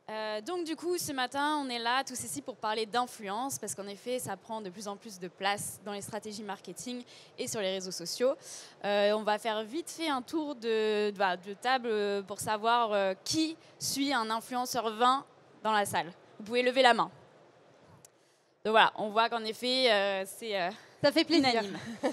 Donc du coup, ce matin, on est là tous ici pour parler d'influence, parce qu'en effet, ça prend de plus en plus de place dans les stratégies marketing et sur les réseaux sociaux. On va faire vite fait un tour de table pour savoir qui suit un influenceur vin dans la salle. Vous pouvez lever la main. Donc voilà, on voit qu'en effet, ça fait plaisir. Unanime.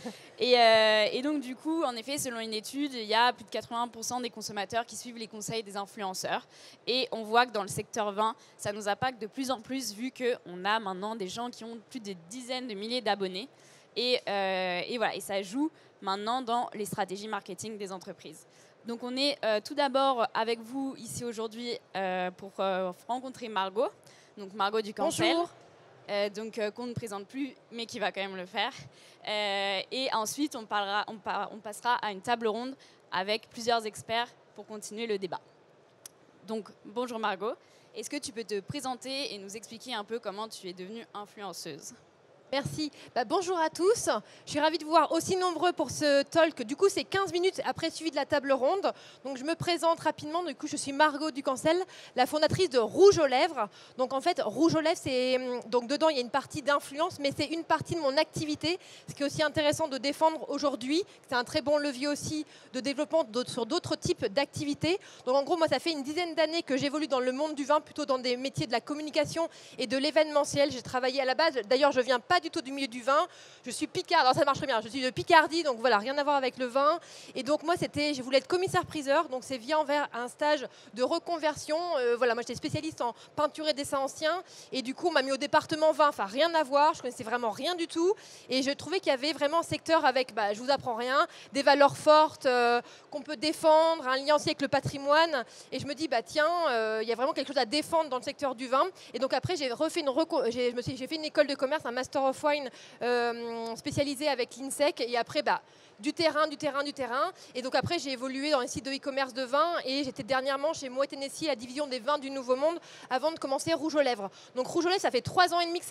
Et donc du coup, en effet, selon une étude, il y a plus de 80% des consommateurs qui suivent les conseils des influenceurs. Et on voit que dans le secteur vin, ça nous impacte de plus en plus vu qu'on a maintenant des gens qui ont plus de dizaines de milliers d'abonnés. Et voilà, et ça joue maintenant dans les stratégies marketing des entreprises. Donc on est tout d'abord avec vous ici aujourd'hui pour rencontrer Margot. Donc Margot du Cancel. Bonjour. Qu'on ne présente plus, mais qui va quand même le faire. Et ensuite, on passera à une table ronde avec plusieurs experts pour continuer le débat. Donc, bonjour Margot. Est-ce que tu peux te présenter et nous expliquer un peu comment tu es devenue influenceuse ? Merci. Bonjour à tous. Je suis ravie de vous voir aussi nombreux pour ce talk. Du coup, c'est 15 minutes après suivi de la table ronde. Donc, je me présente rapidement. Du coup, je suis Margot Ducancel, la fondatrice de Rouge aux Lèvres. Donc, en fait, Rouge aux Lèvres, donc dedans, il y a une partie d'influence, mais c'est une partie de mon activité. Ce qui est aussi intéressant de défendre aujourd'hui. C'est un très bon levier aussi de développement sur d'autres types d'activités. Donc, en gros, moi, ça fait une dizaine d'années que j'évolue dans le monde du vin, plutôt dans des métiers de la communication et de l'événementiel. J'ai travaillé à la base. D'ailleurs, je viens pas du tout du milieu du vin. Je suis Picard, alors ça marche très bien. Je suis de Picardie, donc voilà, rien à voir avec le vin. Et donc moi, je voulais être commissaire-priseur, donc c'est via envers un stage de reconversion. Voilà, moi j'étais spécialiste en peinture et dessin ancien, et du coup on m'a mis au département vin, enfin rien à voir, je connaissais vraiment rien du tout, et je trouvais qu'il y avait vraiment un secteur avec, je vous apprends rien, des valeurs fortes qu'on peut défendre, un lien aussi avec le patrimoine, et je me dis tiens, il y a vraiment quelque chose à défendre dans le secteur du vin. Et donc après j'ai fait une école de commerce, un master of wine spécialisé avec l'INSEC, et après du terrain. Et donc après, j'ai évolué dans les sites de e-commerce de vin, et j'étais dernièrement chez Moët Hennessy, la division des vins du Nouveau Monde, avant de commencer Rouge aux Lèvres. Donc Rouge aux Lèvres, ça fait 3 ans et demi que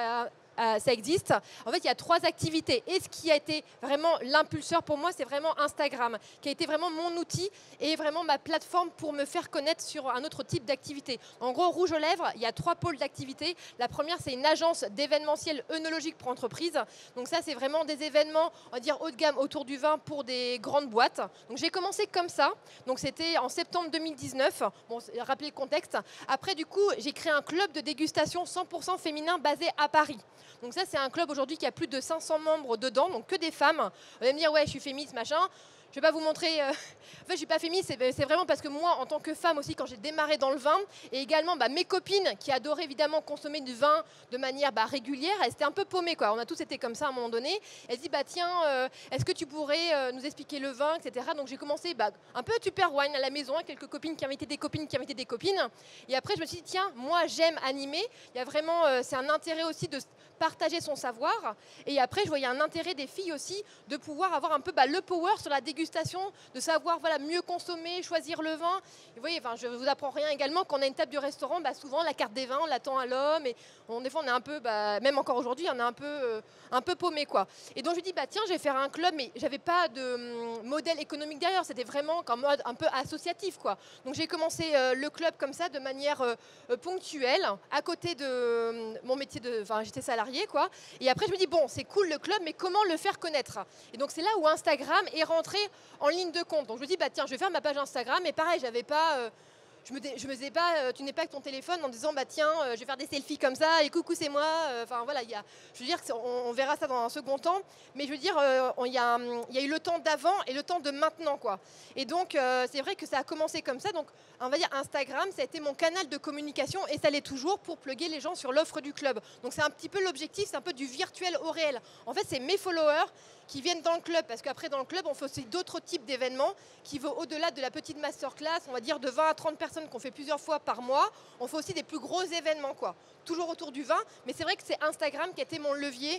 ça existe. En fait, il y a 3 activités. Et ce qui a été vraiment l'impulseur pour moi, c'est vraiment Instagram, qui a été vraiment mon outil et vraiment ma plateforme pour me faire connaître sur un autre type d'activité. En gros, Rouge aux Lèvres, il y a 3 pôles d'activité. La première, c'est une agence d'événementiel œnologique pour entreprises. Donc ça, c'est vraiment des événements, on va dire, haut de gamme autour du vin pour des grandes boîtes. Donc j'ai commencé comme ça. Donc c'était en septembre 2019. Bon, rappelez le contexte. Après, du coup, j'ai créé un club de dégustation 100% féminin basé à Paris. Donc ça, c'est un club aujourd'hui qui a plus de 500 membres dedans, donc que des femmes. Vous allez me dire, ouais, je suis féministe, machin. Je ne vais pas vous montrer... En fait, je ne suis pas féministe, c'est vraiment parce que moi, en tant que femme aussi, quand j'ai démarré dans le vin, et également mes copines qui adoraient évidemment consommer du vin de manière régulière, elles étaient un peu paumées, quoi. On a tous été comme ça à un moment donné. Elles se disent, tiens, est-ce que tu pourrais nous expliquer le vin, etc. Donc j'ai commencé un peu à Tupperwine à la maison, avec quelques copines qui invitaient des copines. Et après, je me suis dit, tiens, moi, j'aime animer. Il y a vraiment... c'est un intérêt aussi de partager son savoir. Et après, je voyais un intérêt des filles aussi de pouvoir avoir un peu le power sur la dégustation, de savoir mieux consommer, choisir le vin. Et vous voyez, je ne vous apprends rien également, quand on a une table du restaurant, souvent la carte des vins, on l'attend à l'homme, et des fois on est un peu, même encore aujourd'hui, on est un peu paumé, quoi. Et donc je me dis, tiens, je vais faire un club, mais j'avais pas de modèle économique derrière, c'était vraiment en mode un peu associatif, quoi. Donc j'ai commencé le club comme ça, de manière ponctuelle, à côté de mon métier j'étais salariée, quoi. Et après je me dis, bon, c'est cool le club, mais comment le faire connaître? Et donc c'est là où Instagram est rentré en ligne de compte. Donc je me dis, tiens, je vais faire ma page Instagram. Et pareil, j'avais pas... je me faisais pas, tu n'es pas avec ton téléphone en disant, tiens, je vais faire des selfies comme ça, et coucou, c'est moi. Voilà, je veux dire, on verra ça dans un second temps. Mais je veux dire, il y a eu le temps d'avant et le temps de maintenant, quoi. Et donc, c'est vrai que ça a commencé comme ça. Donc, on va dire, Instagram, ça a été mon canal de communication, et ça l'est toujours, pour plugger les gens sur l'offre du club. Donc, c'est un petit peu l'objectif, c'est un peu du virtuel au réel. En fait, c'est mes followers qui viennent dans le club, parce qu'après dans le club on fait aussi d'autres types d'événements qui vont au-delà de la petite masterclass, on va dire de 20 à 30 personnes qu'on fait plusieurs fois par mois. On fait aussi des plus gros événements, quoi, toujours autour du vin, mais c'est vrai que c'est Instagram qui a été mon levier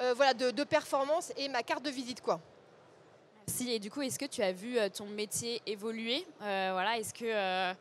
de performance et ma carte de visite, quoi. Merci. Et du coup, est-ce que tu as vu ton métier évoluer est-ce qu'il y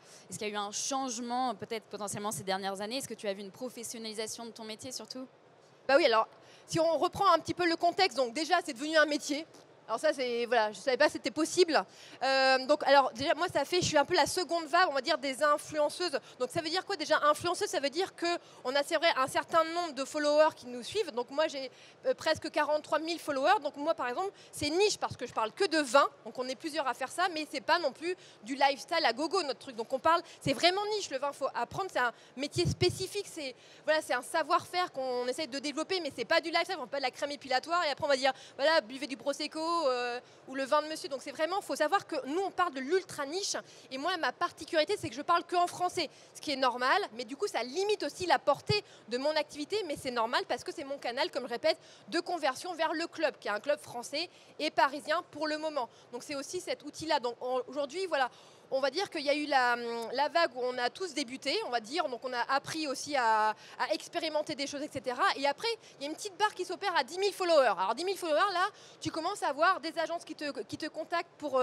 a eu un changement peut-être potentiellement ces dernières années? Est-ce que tu as vu une professionnalisation de ton métier surtout? Oui, alors si on reprend un petit peu le contexte, donc déjà c'est devenu un métier. Alors ça, c'est voilà, je savais pas que c'était possible. Donc alors déjà moi je suis un peu la seconde vague, on va dire des influenceuses. Donc ça veut dire quoi déjà influenceuse? Ça veut dire que on a c'est vrai un certain nombre de followers qui nous suivent. Donc moi j'ai presque 43 000 followers. Donc moi par exemple c'est niche parce que je parle que de vin. Donc on est plusieurs à faire ça, mais c'est pas non plus du lifestyle à gogo notre truc. Donc on parle, c'est vraiment niche le vin. Faut apprendre, c'est un métier spécifique. C'est voilà, c'est un savoir-faire qu'on essaie de développer, mais c'est pas du lifestyle. On fait pas de la crème épilatoire et après on va dire voilà buvez du prosecco. Ou le vin de monsieur. Donc c'est vraiment, il faut savoir que nous on parle de l'ultra niche et moi ma particularité c'est que je parle qu'en français, ce qui est normal, mais du coup ça limite aussi la portée de mon activité, mais c'est normal parce que c'est mon canal, comme je répète, de conversion vers le club, qui est un club français et parisien pour le moment. Donc c'est aussi cet outil-là. Donc aujourd'hui, voilà, on va dire qu'il y a eu la vague où on a tous débuté, on va dire, donc on a appris aussi à expérimenter des choses, etc. Et après, il y a une petite barre qui s'opère à 10 000 followers. Alors 10 000 followers, là, tu commences à avoir des agences qui te contactent pour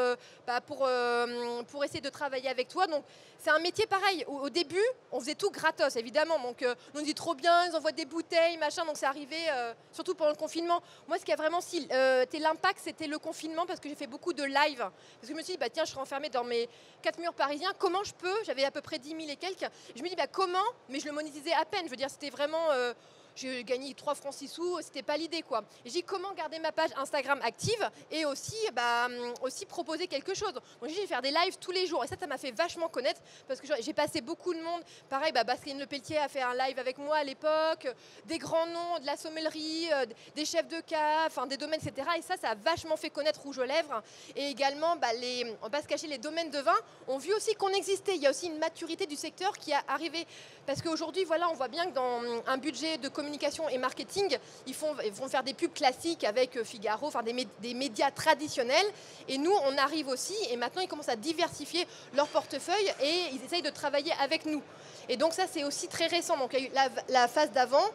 essayer de travailler avec toi. Donc c'est un métier pareil. Au début, on faisait tout gratos, évidemment. Donc on nous dit trop bien, ils envoient des bouteilles, machin. Donc c'est arrivé, surtout pendant le confinement. Moi, ce qui a vraiment été l'impact, c'était le confinement parce que j'ai fait beaucoup de live. Parce que je me suis dit, bah, tiens, je serai enfermée dans mes 4 murs parisiens, comment je peux, j'avais à peu près 10 000 et quelques, je me dis bah, comment, mais je le monétisais à peine, je veux dire c'était vraiment, j'ai gagné 3 francs 6 sous, c'était pas l'idée quoi. Et j'ai dit comment garder ma page Instagram active et aussi, aussi proposer quelque chose. Donc j'ai dit je vais faire des lives tous les jours et ça m'a fait vachement connaître parce que j'ai passé beaucoup de monde, pareil Bastien Lepelletier a fait un live avec moi à l'époque, des grands noms, de la sommellerie, des chefs de cave, enfin des domaines etc. Et ça a vachement fait connaître Rouge aux Lèvres et également on va pas se cacher les domaines de vin ont vu aussi qu'on existait. Il y a aussi une maturité du secteur qui est arrivée parce qu'aujourd'hui voilà on voit bien que dans un budget de communication et marketing ils vont faire des pubs classiques avec Figaro, enfin des médias traditionnels et nous on arrive aussi et maintenant ils commencent à diversifier leur portefeuille et ils essayent de travailler avec nous et donc ça c'est aussi très récent. Donc il y a eu la phase d'avant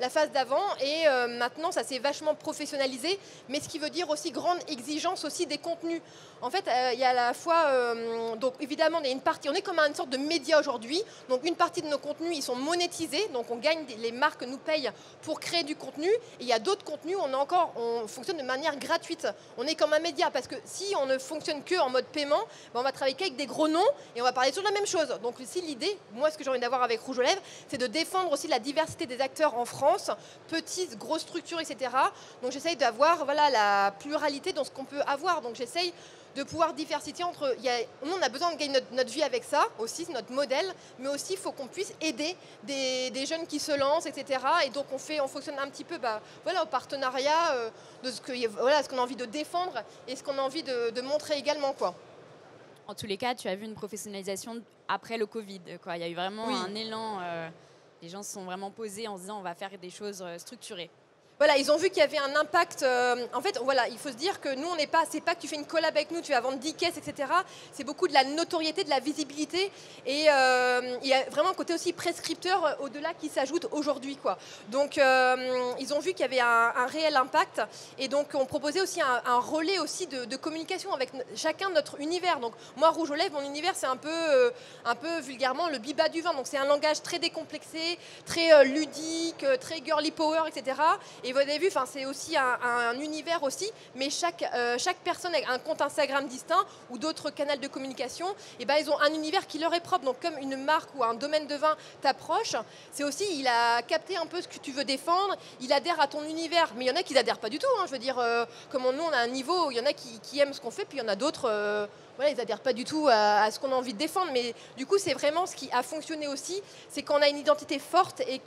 et maintenant ça s'est vachement professionnalisé, mais ce qui veut dire aussi grande exigence aussi des contenus. En fait, il y a à la fois, donc évidemment, il y a une partie, on est comme une sorte de média aujourd'hui, donc une partie de nos contenus, ils sont monétisés, donc on gagne, les marques nous payent pour créer du contenu, et il y a d'autres contenus, on fonctionne de manière gratuite. On est comme un média, parce que si on ne fonctionne que en mode paiement, on va travailler qu'avec des gros noms, et on va parler toujours de la même chose. Donc si l'idée, moi ce que j'ai envie d'avoir avec Rouge aux Lèvres, c'est de défendre aussi la diversité des acteurs en France, petites, grosses structures, etc. Donc j'essaye d'avoir voilà, la pluralité dans ce qu'on peut avoir, donc j'essaye de pouvoir diversifier entre... Nous, on a besoin de gagner notre vie avec ça, aussi, c'est notre modèle, mais aussi, il faut qu'on puisse aider des jeunes qui se lancent, etc. Et donc, on fonctionne un petit peu voilà, au partenariat de ce qu'on a envie de défendre et ce qu'on a envie de montrer également, quoi. En tous les cas, tu as vu une professionnalisation après le Covid, quoi. Il y a eu vraiment un élan. Les gens se sont vraiment posés en se disant on va faire des choses structurées. Voilà, ils ont vu qu'il y avait un impact. En fait, voilà, il faut se dire que nous, c'est pas que tu fais une collab avec nous, tu vas vendre 10 caisses, etc. C'est beaucoup de la notoriété, de la visibilité. Et il y a vraiment un côté aussi prescripteur au-delà qui s'ajoute aujourd'hui, quoi. Donc, ils ont vu qu'il y avait un réel impact. Et donc, on proposait aussi un relais aussi de communication avec chacun notre univers. Donc, moi, Rouge aux Lèvres, mon univers, c'est un peu vulgairement le biba du vin. Donc, c'est un langage très décomplexé, très ludique, très girly power, etc. Et vous avez vu, c'est aussi un univers aussi, mais chaque personne a un compte Instagram distinct ou d'autres canaux de communication, et ils ont un univers qui leur est propre. Donc comme une marque ou un domaine de vin t'approche, c'est aussi, il a capté un peu ce que tu veux défendre, il adhère à ton univers, mais il y en a qui n'adhèrent pas du tout. Je veux dire, comme nous, on a un niveau, il y en a qui aiment ce qu'on fait, puis il y en a d'autres... Voilà, ils n'adhèrent pas du tout à ce qu'on a envie de défendre, mais du coup, c'est vraiment ce qui a fonctionné aussi, c'est qu'on a une identité forte et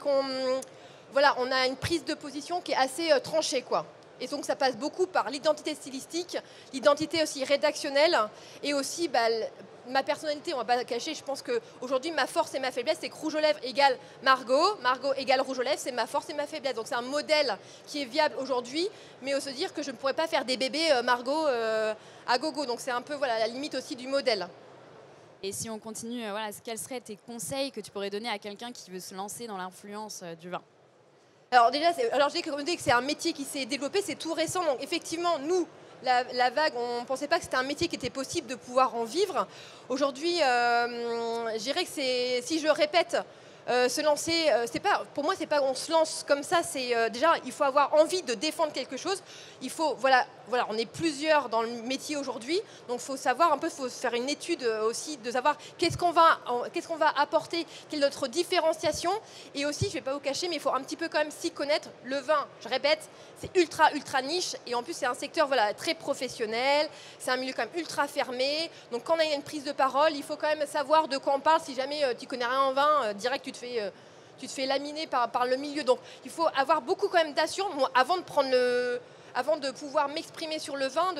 on a une prise de position qui est assez tranchée, quoi. Et donc ça passe beaucoup par l'identité stylistique, l'identité aussi rédactionnelle et aussi ma personnalité, on ne va pas cacher. Je pense qu'aujourd'hui, ma force et ma faiblesse, c'est que Rouge aux Lèvres égale Margot, Margot égale Rouge aux Lèvres, c'est ma force et ma faiblesse. Donc c'est un modèle qui est viable aujourd'hui, mais il faut se dire que je ne pourrais pas faire des bébés Margot à gogo. Donc c'est un peu la limite aussi du modèle. Et si on continue, quels seraient tes conseils que tu pourrais donner à quelqu'un qui veut se lancer dans l'influence du vin ? Alors déjà, je dis que c'est un métier qui s'est développé, c'est tout récent. Donc effectivement, nous, la vague, on ne pensait pas que c'était un métier qui était possible de pouvoir en vivre. Aujourd'hui, je dirais que si je répète Se lancer, c'est pas, pour moi, c'est pas on se lance comme ça. C'est déjà, il faut avoir envie de défendre quelque chose. Il faut, voilà, on est plusieurs dans le métier aujourd'hui, donc il faut savoir un peu, faut faire une étude aussi de savoir qu'est-ce qu'on va apporter, quelle est notre différenciation. Et aussi, je vais pas vous cacher, mais il faut un petit peu quand même s'y connaître. Le vin, je répète, c'est ultra niche, et en plus c'est un secteur très professionnel. C'est un milieu quand même ultra fermé. Donc quand on a une prise de parole, il faut quand même savoir de quoi on parle. Si jamais tu connais rien en vin, direct tu te fais laminer par le milieu. Donc il faut avoir beaucoup quand même d'assurance. Moi, avant de pouvoir m'exprimer sur le vin,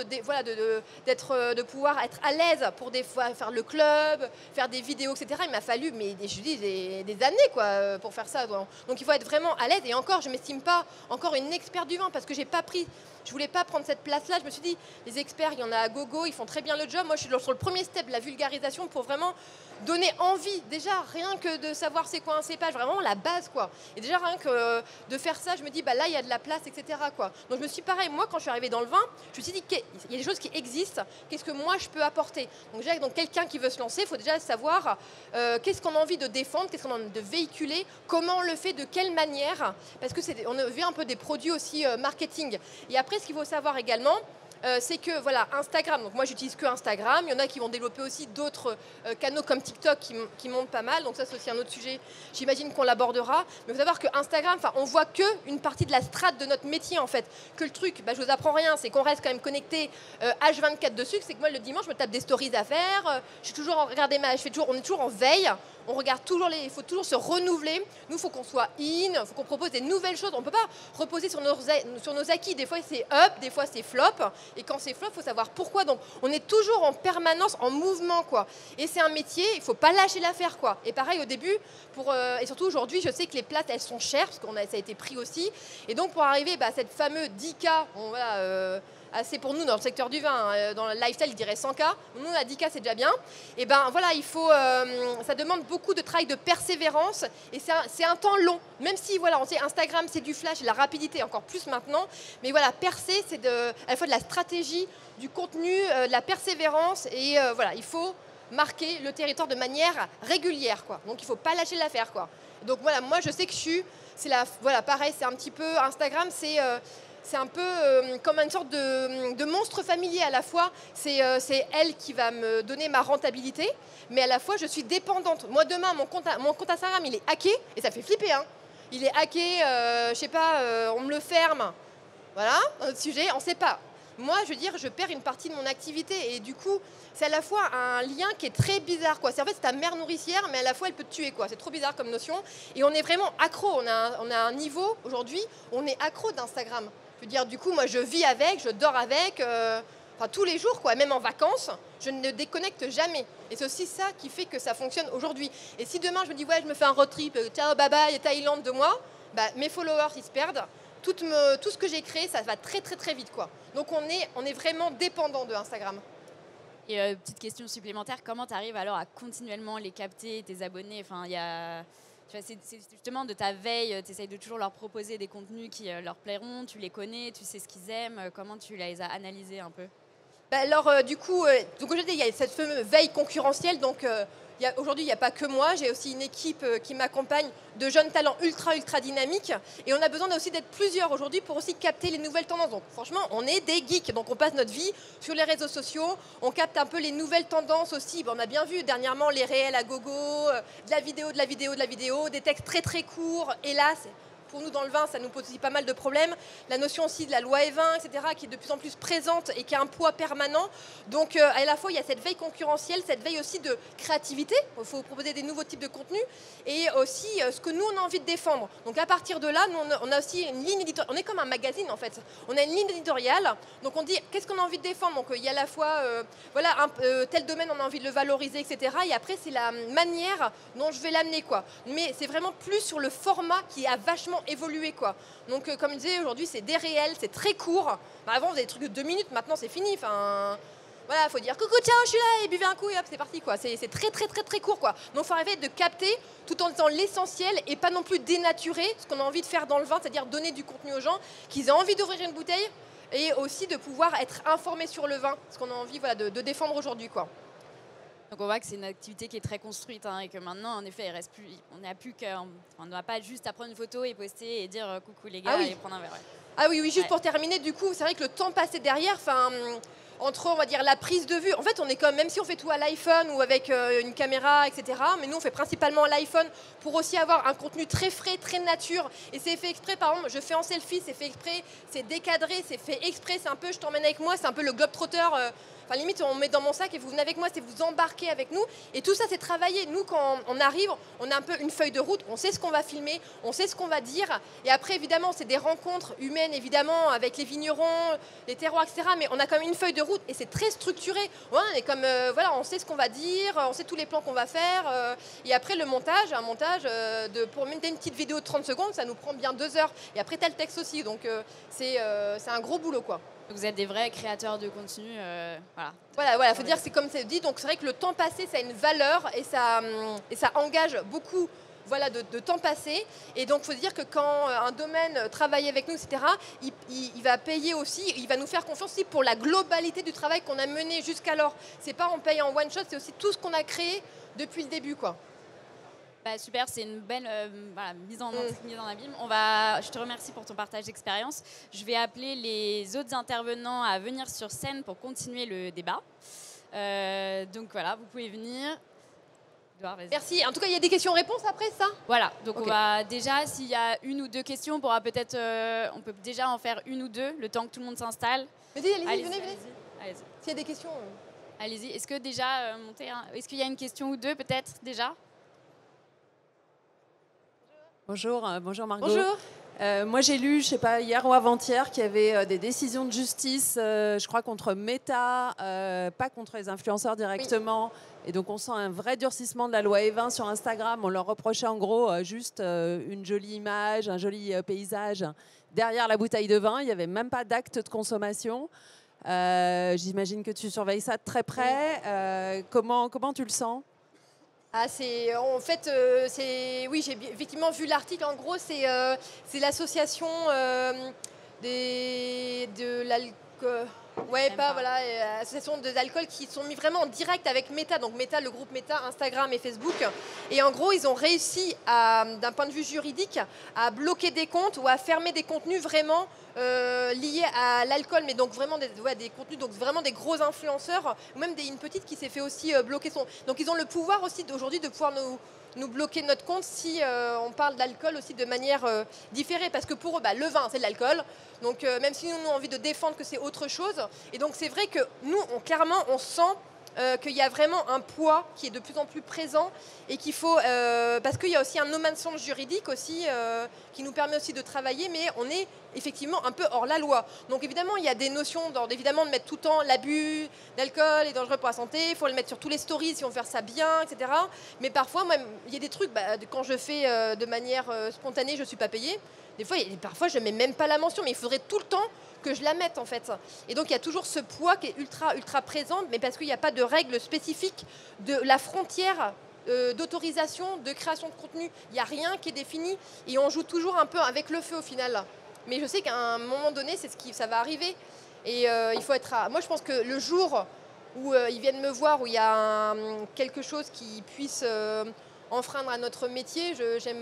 de pouvoir être à l'aise pour des fois faire le club, faire des vidéos, etc. Il m'a fallu des années quoi, pour faire ça. Donc il faut être vraiment à l'aise. Et encore, je ne m'estime pas encore une experte du vin parce que je ne voulais pas prendre cette place-là. Je me suis dit, les experts, il y en a à gogo, ils font très bien le job. Moi, je suis sur le premier step, la vulgarisation, pour vraiment donner envie. Déjà, rien que de savoir c'est quoi un cépage, vraiment la base, quoi. Et déjà, rien que de faire ça, je me dis, là, il y a de la place, etc., quoi. Donc, je me suis pareil, moi, quand je suis arrivée dans le vin, je me suis dit, il y a des choses qui existent, qu'est-ce que moi, je peux apporter. Donc, déjà, quelqu'un qui veut se lancer, il faut déjà savoir qu'est-ce qu'on a envie de défendre, qu'est-ce qu'on a envie de véhiculer, comment on le fait, de quelle manière, parce que on vient un peu des produits aussi marketing. Et après, ce qu'il faut savoir également, c'est que Instagram, donc moi j'utilise que Instagram, il y en a qui vont développer aussi d'autres canaux comme TikTok qui montent pas mal, donc ça c'est aussi un autre sujet, j'imagine qu'on l'abordera, mais il faut savoir que Instagram, on voit qu'une partie de la strate de notre métier en fait, que le truc, je vous apprends rien, c'est qu'on reste quand même connecté H24 dessus, c'est que moi le dimanche je me tape des stories à faire, je suis toujours on est toujours en veille. On regarde toujours il faut toujours se renouveler. Nous, il faut qu'on soit il faut qu'on propose des nouvelles choses. On ne peut pas reposer sur nos acquis. Des fois, c'est up, des fois, c'est flop. Et quand c'est flop, il faut savoir pourquoi. Donc, on est toujours en permanence en mouvement, quoi. Et c'est un métier, il ne faut pas lâcher l'affaire, quoi. Et pareil, au début, et surtout aujourd'hui, je sais que les places, elles sont chères, parce que ça a été pris aussi. Et donc, pour arriver à cette fameuse 10K, assez pour nous dans le secteur du vin, dans le lifestyle, je dirais 100K. Nous, à 10K, c'est déjà bien. Et il faut, ça demande beaucoup de travail, de persévérance, et c'est un temps long. Même si, on sait, Instagram, c'est du flash, et de la rapidité, encore plus maintenant. Mais percer, c'est à la fois de la stratégie, du contenu, de la persévérance, et il faut marquer le territoire de manière régulière, quoi. Donc, il ne faut pas lâcher l'affaire, quoi. Donc, moi, je sais que pareil, c'est un petit peu, Instagram, c'est un peu comme une sorte de monstre familier à la fois. C'est elle qui va me donner ma rentabilité, mais à la fois je suis dépendante. Moi demain, mon compte Instagram, il est hacké, et ça fait flipper. Hein. Il est hacké, je sais pas, on me le ferme. Voilà, un autre sujet, on ne sait pas. Moi, je veux dire, je perds une partie de mon activité, et du coup, c'est à la fois un lien qui est très bizarre, quoi. C'est en fait, c'est ta mère nourricière, mais à la fois, elle peut te tuer, quoi. C'est trop bizarre comme notion. Et on est vraiment accro. On a un niveau, aujourd'hui, on est accro d'Instagram. Je veux dire, du coup, moi, je vis avec, je dors avec, tous les jours, quoi. Même en vacances, je ne déconnecte jamais. Et c'est aussi ça qui fait que ça fonctionne aujourd'hui. Et si demain, je me dis, je me fais un road trip, ciao, bye bye, Thaïlande 2 mois, mes followers, ils se perdent. Tout ce que j'ai créé, ça va très, très, très vite, quoi. Donc, on est vraiment dépendant de Instagram. Et petite question supplémentaire, comment tu arrives alors à continuellement les capter, tes abonnés? C'est justement de ta veille, tu essayes de toujours leur proposer des contenus qui leur plairont, tu les connais, tu sais ce qu'ils aiment, comment tu les as analysés un peu? Du coup, donc aujourd'hui, il y a cette fameuse veille concurrentielle. Donc, aujourd'hui, il n'y a pas que moi. J'ai aussi une équipe qui m'accompagne de jeunes talents ultra dynamiques. Et on a besoin aussi d'être plusieurs aujourd'hui pour aussi capter les nouvelles tendances. Donc, franchement, on est des geeks. Donc, on passe notre vie sur les réseaux sociaux. On capte un peu les nouvelles tendances aussi. On a bien vu dernièrement les réels à gogo, de la vidéo, des textes très, très courts. Hélas, pour nous, dans le vin, ça nous pose aussi pas mal de problèmes. La notion aussi de la loi E20, etc., qui est de plus en plus présente et qui a un poids permanent. Donc, à la fois, il y a cette veille concurrentielle, cette veille aussi de créativité. Il faut proposer des nouveaux types de contenus. Et aussi, ce que nous, on a envie de défendre. Donc, à partir de là, nous, on a aussi une ligne éditoriale. On est comme un magazine, en fait. On a une ligne éditoriale. Donc, on dit, qu'est-ce qu'on a envie de défendre? Donc, il y a à la fois, tel domaine, on a envie de le valoriser, etc. Et après, c'est la manière dont je vais l'amener, quoi. Mais c'est vraiment plus sur le format qui a vachement évoluer, quoi. Donc comme je disais, aujourd'hui c'est des réels, c'est très court. Avant on faisait des trucs de 2 minutes, maintenant c'est fini. Faut dire coucou, ciao, je suis là, et buvez un coup et hop, c'est parti, quoi. C'est très très très très court, quoi. Donc faut arriver de capter tout en disant l'essentiel et pas non plus dénaturer ce qu'on a envie de faire dans le vin, c'est-à-dire donner du contenu aux gens, qu'ils aient envie d'ouvrir une bouteille et aussi de pouvoir être informés sur le vin, ce qu'on a envie de défendre aujourd'hui, quoi. Donc on voit que c'est une activité qui est très construite hein, et que maintenant, en effet, il reste plus, on ne va pas juste à prendre une photo et poster et dire coucou les gars et prendre un verre. Ouais. Ah oui, juste pour terminer, du coup, c'est vrai que le temps passé derrière, entre, on va dire, la prise de vue, en fait, on est comme, même si on fait tout à l'iPhone ou avec une caméra, etc., mais nous, on fait principalement l'iPhone pour aussi avoir un contenu très frais, très nature, et c'est fait exprès, par exemple, je fais en selfie, c'est fait exprès, c'est décadré, c'est fait exprès, c'est un peu, je t'emmène avec moi, c'est un peu le globetrotter, enfin, limite, on met dans mon sac et vous venez avec moi, c'est vous embarquer avec nous, et tout ça, c'est travaillé. Nous, quand on arrive, on a un peu une feuille de route, on sait ce qu'on va filmer, on sait ce qu'on va dire, et après, évidemment, c'est des rencontres humaines, évidemment, avec les vignerons, les terroirs, etc., mais on a quand même une feuille de route et c'est très structuré. Ouais, on est comme, voilà, on sait ce qu'on va dire, on sait tous les plans qu'on va faire. Et après, le montage, pour mettre une petite vidéo de 30 secondes, ça nous prend bien 2 heures. Et après, tu as le texte aussi. Donc, c'est un gros boulot, quoi. Vous êtes des vrais créateurs de contenu. Voilà, faut dire que c'est comme c'est dit. Donc, c'est vrai que le temps passé, ça a une valeur et ça engage beaucoup. Voilà, de temps passé. Et donc, il faut dire que quand un domaine travaille avec nous, etc., il va payer aussi, il va nous faire confiance aussi pour la globalité du travail qu'on a mené jusqu'alors. C'est pas on paye en one shot, c'est aussi tout ce qu'on a créé depuis le début, quoi. Bah, super, c'est une belle mise en abîme. Je te remercie pour ton partage d'expérience. Je vais appeler les autres intervenants à venir sur scène pour continuer le débat. Donc voilà, vous pouvez venir. Merci. En tout cas, il y a des questions-réponses après ça? Voilà. Donc on va déjà, s'il y a une ou deux questions, on pourra peut-être, on peut déjà en faire une ou deux, le temps que tout le monde s'installe. Allez-y, venez. S'il y a des questions. Allez-y. Est-ce que déjà est-ce qu'il y a une question ou deux peut-être déjà? Bonjour Margot. Bonjour. Moi j'ai lu, je sais pas, hier ou avant-hier, qu'il y avait des décisions de justice, je crois contre Meta, pas contre les influenceurs directement. Oui. Et donc on sent un vrai durcissement de la loi E20 sur Instagram. On leur reprochait en gros juste une jolie image, un joli paysage derrière la bouteille de vin. Il n'y avait même pas d'acte de consommation. J'imagine que tu surveilles ça de très près. Oui. Comment tu le sens ? Oui, j'ai effectivement vu l'article. En gros, c'est l'association de l'alcool. L'association de l'alcool qui sont mis vraiment en direct avec Meta. Donc Meta, le groupe Meta, Instagram et Facebook. Et en gros, ils ont réussi, d'un point de vue juridique, à bloquer des comptes ou à fermer des contenus vraiment liés à l'alcool, mais donc vraiment des contenus, donc vraiment des gros influenceurs, ou même une petite qui s'est fait aussi bloquer son. Donc ils ont le pouvoir aussi aujourd'hui de pouvoir nous bloquer notre compte si on parle d'alcool aussi de manière différée, parce que pour eux, le vin, c'est de l'alcool. Donc même si nous, on a envie de défendre que c'est autre chose. Et donc c'est vrai que nous, clairement, on sent qu'il y a vraiment un poids qui est de plus en plus présent et qu'il faut... parce qu'il y a aussi un no man's land juridique aussi qui nous permet aussi de travailler, mais on est effectivement un peu hors la loi. Donc évidemment, il y a des notions évidemment de mettre tout le temps l'abus d'alcool est dangereux pour la santé, il faut le mettre sur tous les stories si on veut faire ça bien, etc. Mais parfois, même, il y a des trucs, quand je fais de manière spontanée, je ne suis pas payée. Parfois, je ne mets même pas la mention, mais il faudrait tout le temps que je la mette en fait. Et donc il y a toujours ce poids qui est ultra présent, mais parce qu'il n'y a pas de règles spécifiques de la frontière d'autorisation, de création de contenu. Il n'y a rien qui est défini et on joue toujours un peu avec le feu au final. Mais je sais qu'à un moment donné, ça va arriver. Et il faut être... Moi je pense que le jour où ils viennent me voir, où il y a quelque chose qui puisse... enfreindre à notre métier,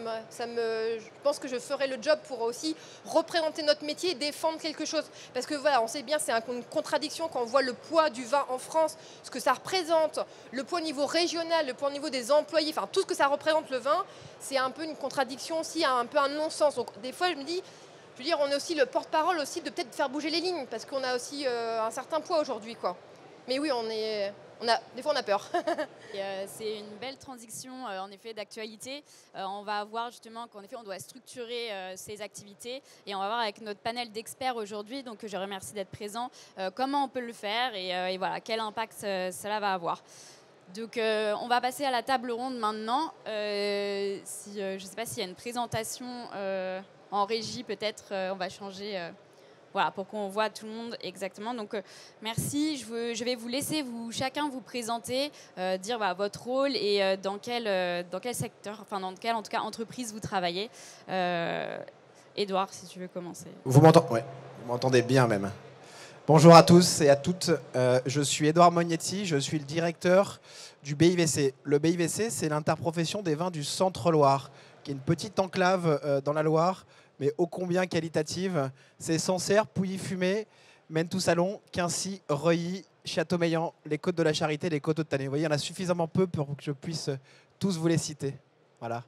je pense que je ferai le job pour aussi représenter notre métier et défendre quelque chose. Parce que voilà, on sait bien, c'est une contradiction quand on voit le poids du vin en France, ce que ça représente, le poids au niveau régional, le poids au niveau des employés, enfin tout ce que ça représente le vin, c'est un peu une contradiction aussi, un peu un non-sens. Donc des fois, je me dis, on est aussi le porte-parole aussi de peut-être faire bouger les lignes, parce qu'on a aussi un certain poids aujourd'hui, quoi. Mais oui, des fois, on a peur. C'est une belle transition, en effet, d'actualité. On va voir justement qu'en effet, on doit structurer ces activités. Et on va voir avec notre panel d'experts aujourd'hui, donc je remercie d'être présent, comment on peut le faire et voilà, quel impact cela va avoir. Donc, on va passer à la table ronde maintenant. Je ne sais pas s'il y a une présentation en régie, peut-être, on va changer... Voilà, pour qu'on voit tout le monde exactement. Donc, merci. Je vais vous laisser chacun vous présenter, dire votre rôle et dans quel secteur, enfin dans quelle en tout cas entreprise vous travaillez. Édouard, si tu veux commencer. Vous m'entendez bien même. Bonjour à tous et à toutes. Je suis Edouard Mognetti, je suis le directeur du BIVC. Le BIVC, c'est l'interprofession des vins du Centre-Loire, qui est une petite enclave dans la Loire, mais ô combien qualitative. C'est Sancerre, Pouilly-Fumé, Maine-tout-Salon, Quincy, Reuilly, Châteaumeillan, les Côtes de la Charité, les Coteaux de Tannay. Vous voyez, il y en a suffisamment peu pour que je puisse tous vous les citer. Voilà.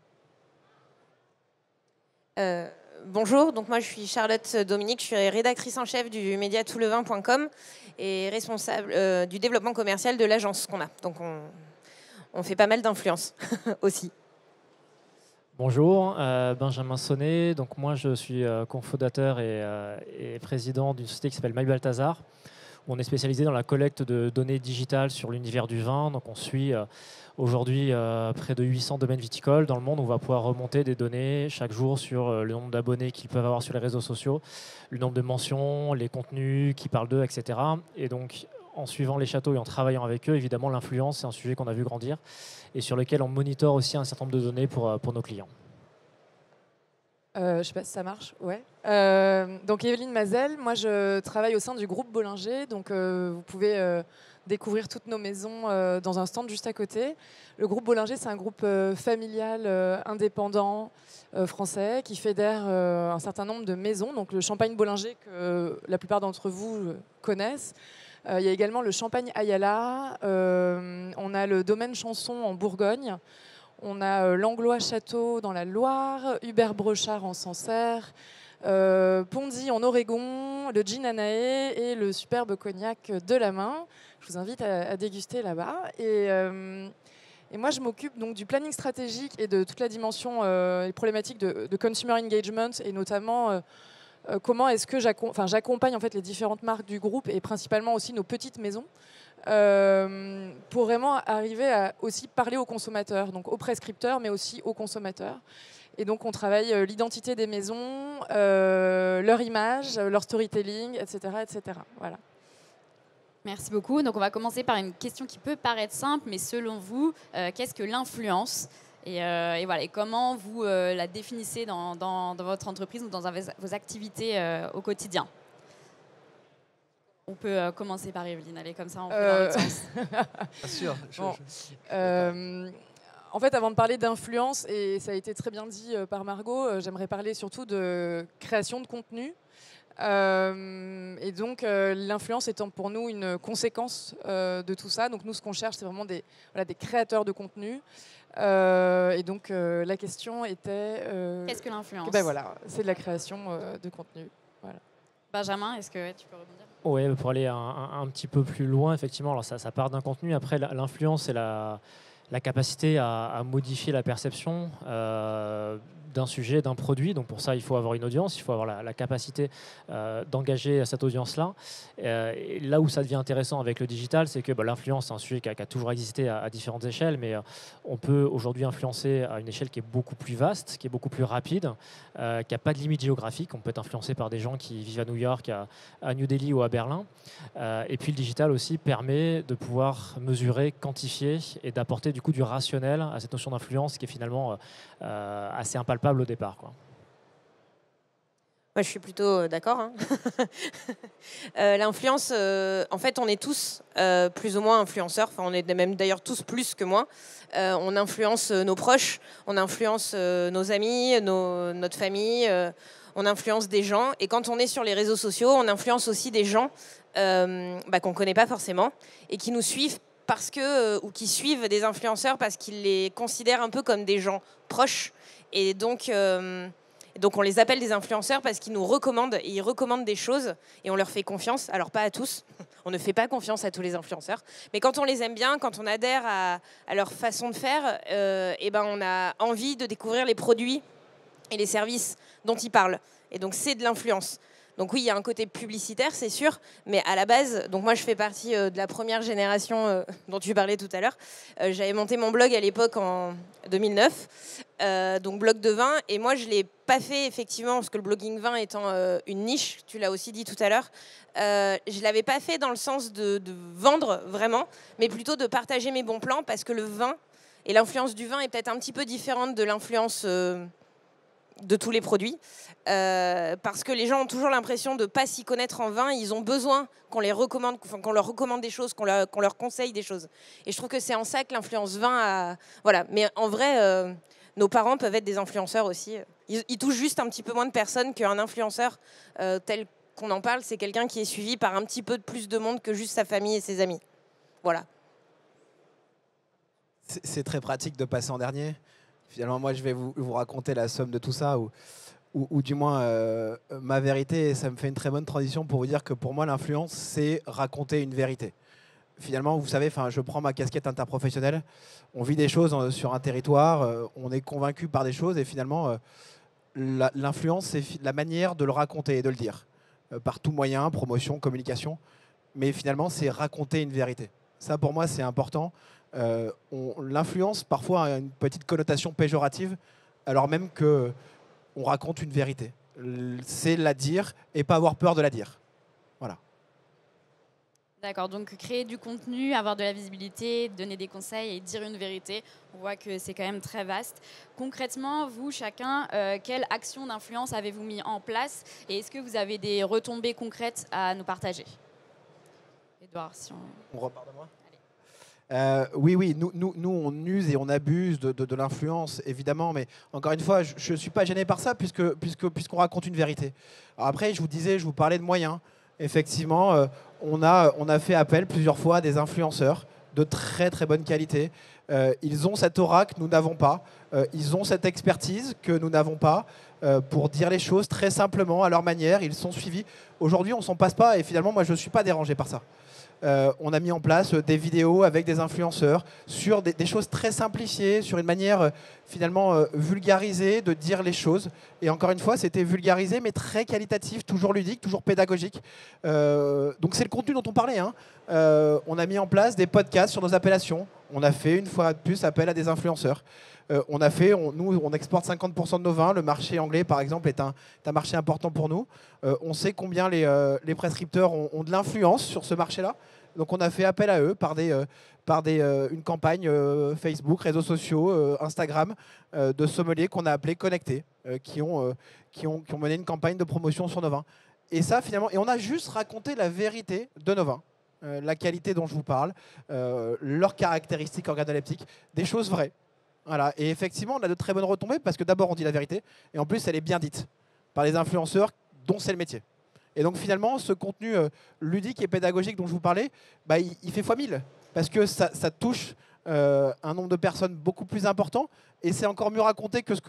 Bonjour, donc moi je suis Charlotte Dominique, je suis rédactrice en chef du média toutleVin.com et responsable du développement commercial de l'agence qu'on a. Donc on fait pas mal d'influence aussi. Bonjour, Benjamin Sonnet. Donc moi je suis cofondateur et président d'une société qui s'appelle My Balthazar. On est spécialisé dans la collecte de données digitales sur l'univers du vin. Donc on suit aujourd'hui près de 800 domaines viticoles dans le monde. On va pouvoir remonter des données chaque jour sur le nombre d'abonnés qu'ils peuvent avoir sur les réseaux sociaux, le nombre de mentions, les contenus qui parlent d'eux, etc. Et donc en suivant les châteaux et en travaillant avec eux, évidemment l'influence, c'est un sujet qu'on a vu grandir et sur lequel on monitore aussi un certain nombre de données pour nos clients. Je ne sais pas si ça marche. Ouais. Donc Evelyne Mazel, moi je travaille au sein du groupe Bollinger. Donc vous pouvez découvrir toutes nos maisons dans un stand juste à côté. Le groupe Bollinger, c'est un groupe familial indépendant français qui fédère un certain nombre de maisons. Donc le champagne Bollinger que la plupart d'entre vous connaissent. Il y a également le champagne Ayala. On a le domaine Chanson en Bourgogne. On a l'Anglois Château dans la Loire, Hubert Brochard en Sancerre, Pondy en Oregon, le gin Anaé et le superbe cognac de la Main. Je vous invite à déguster là-bas. Et moi, je m'occupe donc du planning stratégique et de toute la dimension et problématique de consumer engagement et notamment comment est-ce que j'accompagne en fait les différentes marques du groupe et principalement aussi nos petites maisons. Pour vraiment arriver à aussi parler aux consommateurs, donc aux prescripteurs, mais aussi aux consommateurs. Et donc, on travaille l'identité des maisons, leur image, leur storytelling, etc., etc. Voilà. Merci beaucoup. Donc, on va commencer par une question qui peut paraître simple, mais selon vous, qu'est-ce que l'influence ? Et voilà, et comment vous la définissez dans votre entreprise ou dans vos activités au quotidien ? On peut commencer par Evelyne, allez, comme ça on fait dans l'autre sens. Bien sûr. En fait, avant de parler d'influence, et ça a été très bien dit par Margot, j'aimerais parler surtout de création de contenu. Et donc, l'influence étant pour nous une conséquence de tout ça. Donc, nous, ce qu'on cherche, c'est vraiment des créateurs de contenu. Et donc, la question était... Qu'est-ce que l'influence ? Ben voilà, c'est de la création de contenu. Voilà. Benjamin, est-ce que tu peux rebondir ? Oui, pour aller un petit peu plus loin, effectivement, alors ça part d'un contenu. Après, l'influence, c'est la capacité à modifier la perception d'un sujet, d'un produit. Donc pour ça, il faut avoir une audience, il faut avoir la capacité d'engager cette audience-là. Et là où ça devient intéressant avec le digital, c'est que l'influence, c'est un sujet qui a toujours existé à différentes échelles, mais on peut aujourd'hui influencer à une échelle qui est beaucoup plus vaste, qui est beaucoup plus rapide, qui n'a pas de limite géographique. On peut être influencé par des gens qui vivent à New York, à New Delhi ou à Berlin. Et puis le digital aussi permet de pouvoir mesurer, quantifier et d'apporter du coup du rationnel à cette notion d'influence qui est finalement assez impalpable au départ, quoi. Moi, je suis plutôt d'accord. Hein. L'influence, en fait, on est tous plus ou moins influenceurs. Enfin, on est même d'ailleurs tous plus que moi. On influence nos proches, on influence nos amis, notre famille, on influence des gens. Et quand on est sur les réseaux sociaux, on influence aussi des gens qu'on ne connaît pas forcément et qui nous suivent parce que, ou qui suivent des influenceurs parce qu'ils les considèrent un peu comme des gens proches. Et donc on les appelle des influenceurs parce qu'ils nous recommandent, et ils recommandent des choses et on leur fait confiance. Alors pas à tous, on ne fait pas confiance à tous les influenceurs, mais quand on les aime bien, quand on adhère à leur façon de faire, on a envie de découvrir les produits et les services dont ils parlent. Et donc c'est de l'influence. Donc oui, il y a un côté publicitaire, c'est sûr, mais à la base, donc moi je fais partie de la première génération dont tu parlais tout à l'heure. J'avais monté mon blog à l'époque en 2009, donc blog de vin, et moi je ne l'ai pas fait effectivement, parce que le blogging vin étant une niche, tu l'as aussi dit tout à l'heure, je ne l'avais pas fait dans le sens de vendre vraiment, mais plutôt de partager mes bons plans, parce que le vin et l'influence du vin est peut-être un petit peu différente de l'influence de tous les produits. Parce que les gens ont toujours l'impression de ne pas s'y connaître en vin. Ils ont besoin qu'on leur recommande des choses, qu'on leur conseille des choses. Et je trouve que c'est en ça que l'influence vin a... Voilà. Mais en vrai, nos parents peuvent être des influenceurs aussi. Ils touchent juste un petit peu moins de personnes qu'un influenceur tel qu'on en parle. C'est quelqu'un qui est suivi par un petit peu plus de monde que juste sa famille et ses amis. Voilà. C'est très pratique de passer en dernier. Finalement, moi, je vais vous raconter la somme de tout ça, ou du moins ma vérité. Et ça me fait une très bonne transition pour vous dire que pour moi, l'influence, c'est raconter une vérité. Finalement, vous savez, je prends ma casquette interprofessionnelle. On vit des choses sur un territoire, on est convaincu par des choses, et finalement, l'influence, c'est la manière de le raconter et de le dire. Par tout moyen, promotion, communication. Mais finalement, c'est raconter une vérité. Ça, pour moi, c'est important. L'influence, parfois, a une petite connotation péjorative, alors même qu'on raconte une vérité. C'est la dire et pas avoir peur de la dire. Voilà. D'accord, donc créer du contenu, avoir de la visibilité, donner des conseils et dire une vérité, on voit que c'est quand même très vaste. Concrètement, vous, chacun, quelle action d'influence avez-vous mis en place et est-ce que vous avez des retombées concrètes à nous partager? Edouard, si on repart de moi. Oui, nous, on use et on abuse de l'influence, évidemment, mais encore une fois, je ne suis pas gêné par ça, puisqu'on raconte une vérité. Alors après, je vous parlais de moyens. Effectivement, on a fait appel plusieurs fois à des influenceurs de très très bonne qualité. Ils ont cette aura que nous n'avons pas. Ils ont cette expertise que nous n'avons pas pour dire les choses très simplement, à leur manière. Ils sont suivis. Aujourd'hui, on ne s'en passe pas et finalement, moi, je ne suis pas dérangé par ça. On a mis en place des vidéos avec des influenceurs sur des choses très simplifiées, sur une manière finalement vulgarisée de dire les choses. Et encore une fois, c'était vulgarisé, mais très qualitatif, toujours ludique, toujours pédagogique. Donc c'est le contenu dont on parlait. On a mis en place des podcasts sur nos appellations. On a fait une fois de plus appel à des influenceurs. Nous, on exporte 50% de nos vins. Le marché anglais, par exemple, est un marché important pour nous. On sait combien les prescripteurs ont de l'influence sur ce marché-là. Donc, on a fait appel à eux par une campagne Facebook, réseaux sociaux, Instagram, de sommeliers qu'on a appelés Connectés, qui ont mené une campagne de promotion sur nos vins. Et ça, finalement, on a juste raconté la vérité de nos vins. La qualité dont je vous parle, leurs caractéristiques organoleptiques, des choses vraies. Voilà. Et effectivement, on a de très bonnes retombées parce que d'abord, on dit la vérité et en plus, elle est bien dite par les influenceurs dont c'est le métier. Et donc finalement, ce contenu ludique et pédagogique dont je vous parlais, il fait x1000 parce que ça touche un nombre de personnes beaucoup plus important et c'est encore mieux raconté que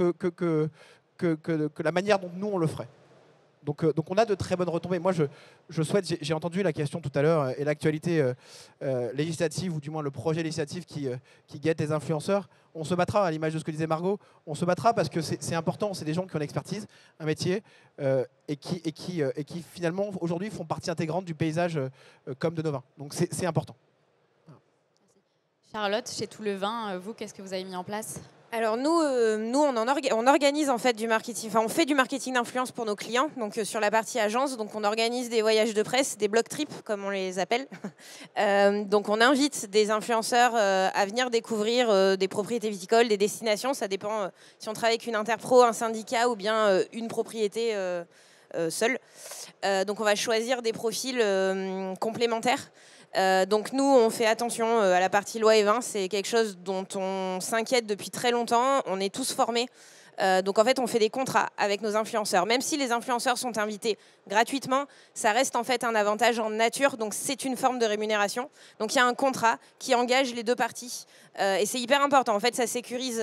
la manière dont nous, on le ferait. Donc on a de très bonnes retombées. Moi, je souhaite, j'ai entendu la question tout à l'heure et l'actualité législative, ou du moins le projet législatif qui guette les influenceurs. On se battra, à l'image de ce que disait Margot, on se battra parce que c'est important, c'est des gens qui ont l'expertise, un métier, et qui finalement, aujourd'hui, font partie intégrante du paysage comme de nos vins. Donc c'est important. Charlotte, chez Tout le Vin, vous, qu'est-ce que vous avez mis en place ? Alors nous on organise en fait du marketing, on fait du marketing d'influence pour nos clients, donc sur la partie agence, donc on organise des voyages de presse, des blog trips comme on les appelle. Donc on invite des influenceurs à venir découvrir des propriétés viticoles, des destinations, ça dépend si on travaille avec une interpro, un syndicat ou bien une propriété seule. Donc on va choisir des profils complémentaires. Donc nous, on fait attention à la partie loi et vin. C'est quelque chose dont on s'inquiète depuis très longtemps. On est tous formés. Donc en fait, on fait des contrats avec nos influenceurs. Même si les influenceurs sont invités gratuitement, ça reste en fait un avantage en nature. Donc c'est une forme de rémunération. Donc il y a un contrat qui engage les deux parties. Et c'est hyper important. En fait, ça sécurise...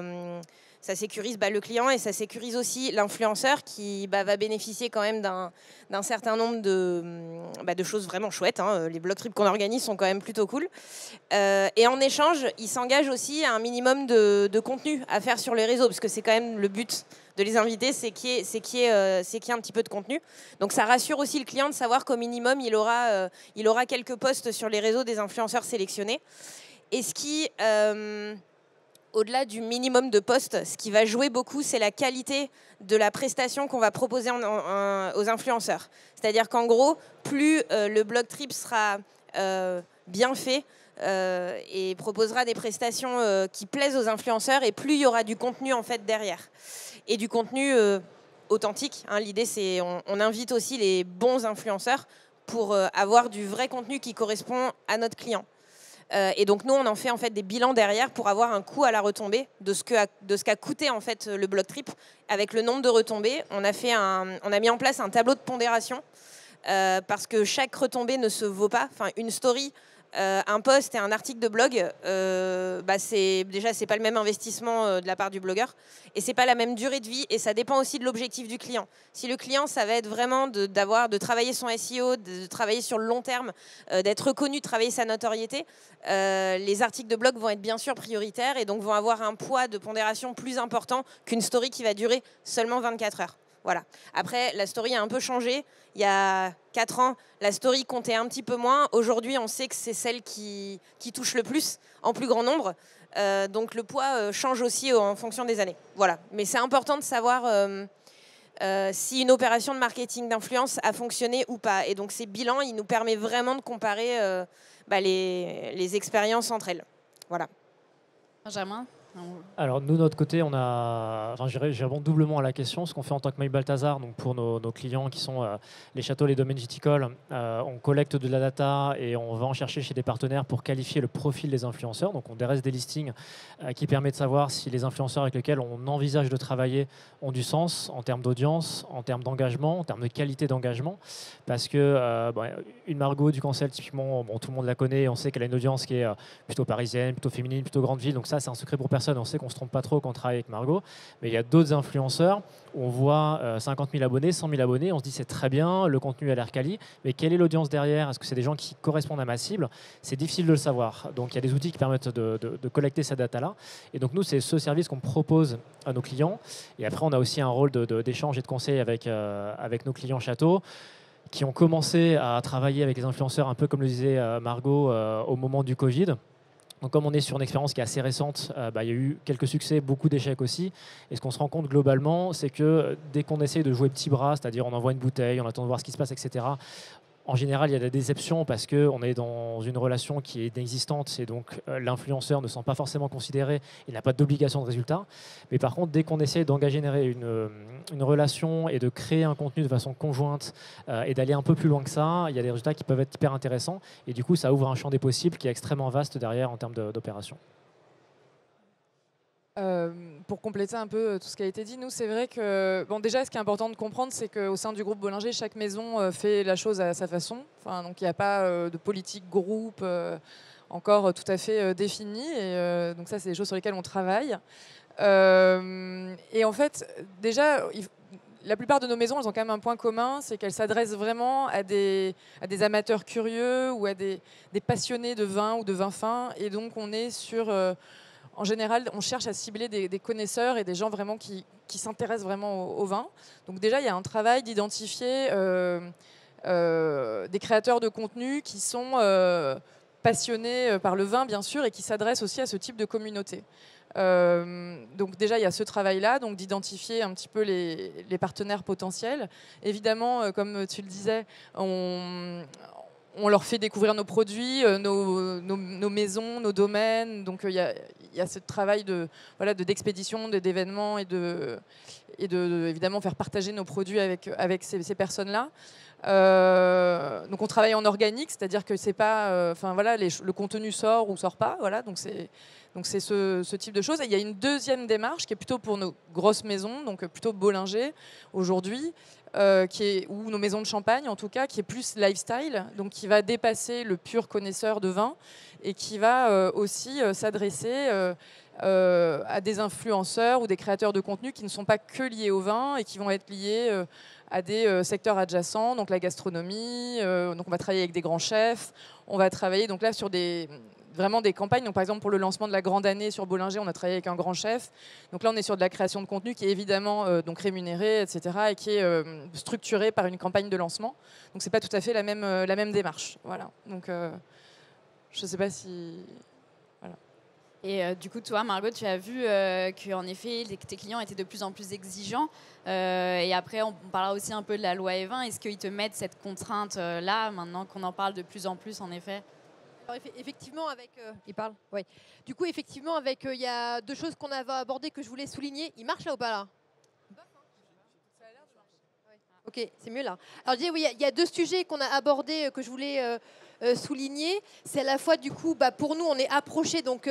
le client et ça sécurise aussi l'influenceur qui va bénéficier quand même d'un certain nombre de choses vraiment chouettes. Les blog trips qu'on organise sont quand même plutôt cool. Et en échange, il s'engage aussi à un minimum de contenu à faire sur les réseaux, parce que c'est quand même le but de les inviter, c'est qu'il y ait un petit peu de contenu. Donc ça rassure aussi le client de savoir qu'au minimum, il aura quelques posts sur les réseaux des influenceurs sélectionnés. Et ce qui... au-delà du minimum de postes, ce qui va jouer beaucoup, c'est la qualité de la prestation qu'on va proposer aux influenceurs. C'est-à-dire qu'en gros, plus le blog trip sera bien fait, et proposera des prestations qui plaisent aux influenceurs, et plus il y aura du contenu en fait derrière. Et du contenu authentique. Hein. L'idée, c'est on invite aussi les bons influenceurs pour avoir du vrai contenu qui correspond à notre client. Et donc nous, on en fait des bilans derrière pour avoir un coût à la retombée de ce qu'a coûté en fait le blog trip avec le nombre de retombées. On a mis en place un tableau de pondération parce que chaque retombée ne se vaut pas. Enfin, une story, un post et un article de blog, c'est pas le même investissement de la part du blogueur et c'est pas la même durée de vie, et ça dépend aussi de l'objectif du client. Si le client, ça va être vraiment de travailler son SEO, de travailler sur le long terme, d'être reconnu, de travailler sa notoriété, les articles de blog vont être bien sûr prioritaires et donc vont avoir un poids de pondération plus important qu'une story qui va durer seulement 24 heures. Voilà. Après, la story a un peu changé. Il y a 4 ans, la story comptait un petit peu moins. Aujourd'hui, on sait que c'est celle qui touche le plus, en plus grand nombre. Donc le poids change aussi en fonction des années. Voilà. Mais c'est important de savoir si une opération de marketing d'influence a fonctionné ou pas. Et donc ces bilans, ils nous permettent vraiment de comparer les expériences entre elles. Voilà. Benjamin ? Alors nous, de notre côté, je réponds doublement à la question. Ce qu'on fait en tant que Mail Balthazar, donc pour nos clients qui sont les châteaux, les domaines viticoles, on collecte de la data et on va en chercher chez des partenaires pour qualifier le profil des influenceurs. Donc on dresse des listings qui permettent de savoir si les influenceurs avec lesquels on envisage de travailler ont du sens en termes d'audience, en termes d'engagement, en termes de qualité d'engagement. Parce que une Margot du Cancel, typiquement, tout le monde la connaît, on sait qu'elle a une audience qui est plutôt parisienne, plutôt féminine, plutôt grande ville. Donc ça, c'est un secret pour personne. On sait qu'on ne se trompe pas trop quand on travaille avec Margot, mais il y a d'autres influenceurs où on voit 50 000 abonnés, 100 000 abonnés, on se dit c'est très bien, le contenu a l'air quali, mais quelle est l'audience derrière? Est-ce que c'est des gens qui correspondent à ma cible? C'est difficile de le savoir. Donc il y a des outils qui permettent de collecter cette data-là. Et donc nous, c'est ce service qu'on propose à nos clients. Et après, on a aussi un rôle d'échange et de conseil avec nos clients châteaux, qui ont commencé à travailler avec les influenceurs, un peu comme le disait Margot, au moment du Covid. Donc, comme on est sur une expérience qui est assez récente, il y a eu quelques succès, beaucoup d'échecs aussi. Et ce qu'on se rend compte globalement, c'est que dès qu'on essaye de jouer petit bras, c'est-à-dire on envoie une bouteille, on attend de voir ce qui se passe, etc., en général, il y a de la déception parce qu'on est dans une relation qui est inexistante et donc l'influenceur ne se sent pas forcément considéré et n'a pas d'obligation de résultat. Mais par contre, dès qu'on essaie d'engager une relation et de créer un contenu de façon conjointe et d'aller un peu plus loin que ça, il y a des résultats qui peuvent être hyper intéressants. Et du coup, ça ouvre un champ des possibles qui est extrêmement vaste derrière en termes d'opération. Pour compléter un peu tout ce qui a été dit, nous, c'est vrai que, déjà, ce qui est important de comprendre, c'est qu'au sein du groupe Bollinger, chaque maison fait la chose à sa façon. Enfin, donc, il n'y a pas de politique groupe encore tout à fait définie. Et donc, ça, c'est des choses sur lesquelles on travaille. Et en fait, déjà, la plupart de nos maisons, elles ont quand même un point commun, c'est qu'elles s'adressent vraiment à des amateurs curieux ou à des passionnés de vin ou de vin fin. Et donc, on est sur... en général, on cherche à cibler des connaisseurs et des gens vraiment qui s'intéressent vraiment au vin. Donc déjà, il y a un travail d'identifier des créateurs de contenu qui sont passionnés par le vin, bien sûr, et qui s'adressent aussi à ce type de communauté. Donc déjà, il y a ce travail-là, donc d'identifier un petit peu les partenaires potentiels. Évidemment, comme tu le disais, on leur fait découvrir nos produits, nos maisons, nos domaines. Donc il y a ce travail d'expédition, d'événements et de évidemment faire partager nos produits avec ces personnes-là. Donc on travaille en organique, c'est-à-dire que c'est pas, le contenu sort ou sort pas. Voilà, donc c'est ce type de choses. Et il y a une deuxième démarche qui est plutôt pour nos grosses maisons, donc plutôt Bollinger aujourd'hui. Ou nos maisons de champagne en tout cas, qui est plus lifestyle, donc qui va dépasser le pur connaisseur de vin et qui va aussi s'adresser à des influenceurs ou des créateurs de contenu qui ne sont pas que liés au vin et qui vont être liés à des secteurs adjacents, donc la gastronomie, donc on va travailler avec des grands chefs, on va travailler donc là sur vraiment des campagnes. Donc, par exemple, pour le lancement de la grande année sur Bollinger, on a travaillé avec un grand chef. Donc là, on est sur de la création de contenu qui est évidemment donc rémunérée, etc., et qui est structurée par une campagne de lancement. Donc, c'est pas tout à fait la même démarche. Voilà. Donc, je sais pas si... Voilà. Et du coup, toi, Margot, tu as vu qu'en effet, tes clients étaient de plus en plus exigeants. Et après, on parlera aussi un peu de la loi E20. Est-ce qu'ils te mettent cette contrainte-là, maintenant qu'on en parle de plus en plus, en effet ? Alors, effectivement, avec il parle. Ouais. Du coup, effectivement, avec il y a deux choses qu'on avait abordées que je voulais souligner. Il marche là ou pas là? Ok, c'est mieux là. Alors, je disais, oui, il y a deux sujets qu'on a abordés que je voulais souligner. C'est à la fois, du coup, pour nous, on est approché, donc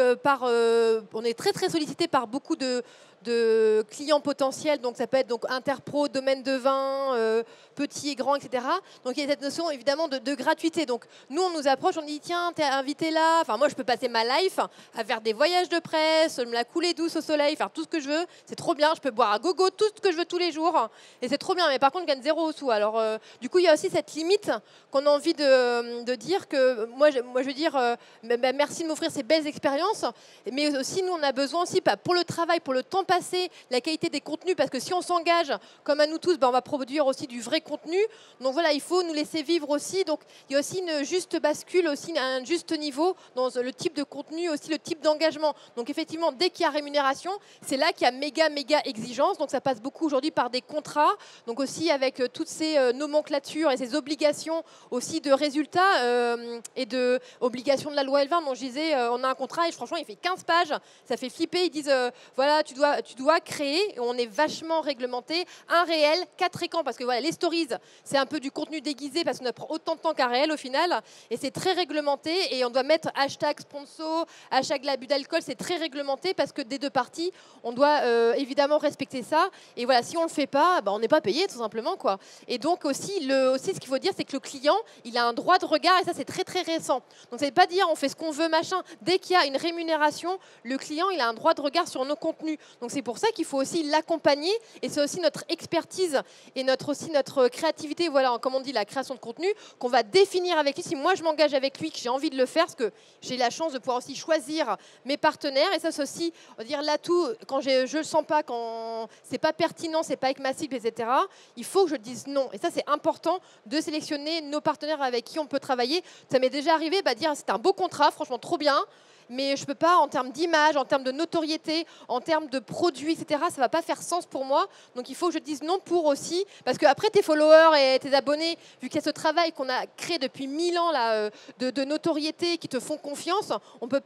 on est très très sollicité par beaucoup de clients potentiels. Donc, ça peut être donc Interpro, domaine de vin, petit et grand, etc. Donc, il y a cette notion évidemment de gratuité. Donc, nous, on nous approche, on dit tiens, t'es invité là. Enfin, moi, je peux passer ma life à faire des voyages de presse, me la couler douce au soleil, faire tout ce que je veux. C'est trop bien. Je peux boire à gogo tout ce que je veux tous les jours. Et c'est trop bien. Mais par contre, je gagne 0 sous. Alors, du coup, il y a aussi cette limite qu'on a envie de dire que moi, je veux dire merci de m'offrir ces belles expériences. Mais aussi, nous, on a besoin aussi pour le travail, pour le temps passé, la qualité des contenus. Parce que si on s'engage, comme à nous tous, on va produire aussi du vrai contenu. Donc voilà, il faut nous laisser vivre aussi. Donc il y a aussi une juste bascule, aussi un juste niveau dans le type de contenu, aussi le type d'engagement. Donc effectivement, dès qu'il y a rémunération, c'est là qu'il y a méga exigence. Donc ça passe beaucoup aujourd'hui par des contrats. Donc aussi avec toutes ces nomenclatures et ces obligations aussi de résultats et de obligations de la loi L20. Dont je disais, on a un contrat et franchement, il fait 15 pages. Ça fait flipper. Ils disent, voilà, tu dois créer, et on est vachement réglementé, un réel, 4 écrans. Parce que voilà, les stories, c'est un peu du contenu déguisé parce qu'on prend autant de temps qu'un réel au final. Et c'est très réglementé. Et on doit mettre hashtag sponsor, hashtag l'abus d'alcool. C'est très réglementé parce que des deux parties, on doit évidemment respecter ça. Et voilà, si on ne le fait pas, on n'est pas payé tout simplement, quoi. Et donc aussi ce qu'il faut dire, c'est que le client, il a un droit de regard. Et ça, c'est très très récent. Donc ça ne veut pas dire on fait ce qu'on veut, machin. Dès qu'il y a une rémunération, le client, il a un droit de regard sur nos contenus. Donc c'est pour ça qu'il faut aussi l'accompagner. Et c'est aussi notre expertise et notre créativité, voilà, comme on dit, la création de contenu, qu'on va définir avec lui. Si moi je m'engage avec lui, que j'ai envie de le faire, parce que j'ai la chance de pouvoir aussi choisir mes partenaires, et ça c'est aussi, on va dire, l'atout, quand je le sens pas, quand c'est pas pertinent, c'est pas avec ma cible, etc., il faut que je dise non. Et ça c'est important de sélectionner nos partenaires avec qui on peut travailler. Ça m'est déjà arrivé, dire c'est un beau contrat, franchement trop bien, mais je ne peux pas, en termes d'image, en termes de notoriété, en termes de produits, etc., ça ne va pas faire sens pour moi. Donc il faut que je dise non pour aussi, parce qu'après tes followers et tes abonnés, vu qu'il y a ce travail qu'on a créé depuis 1000 ans là, de notoriété, qui te font confiance, on peut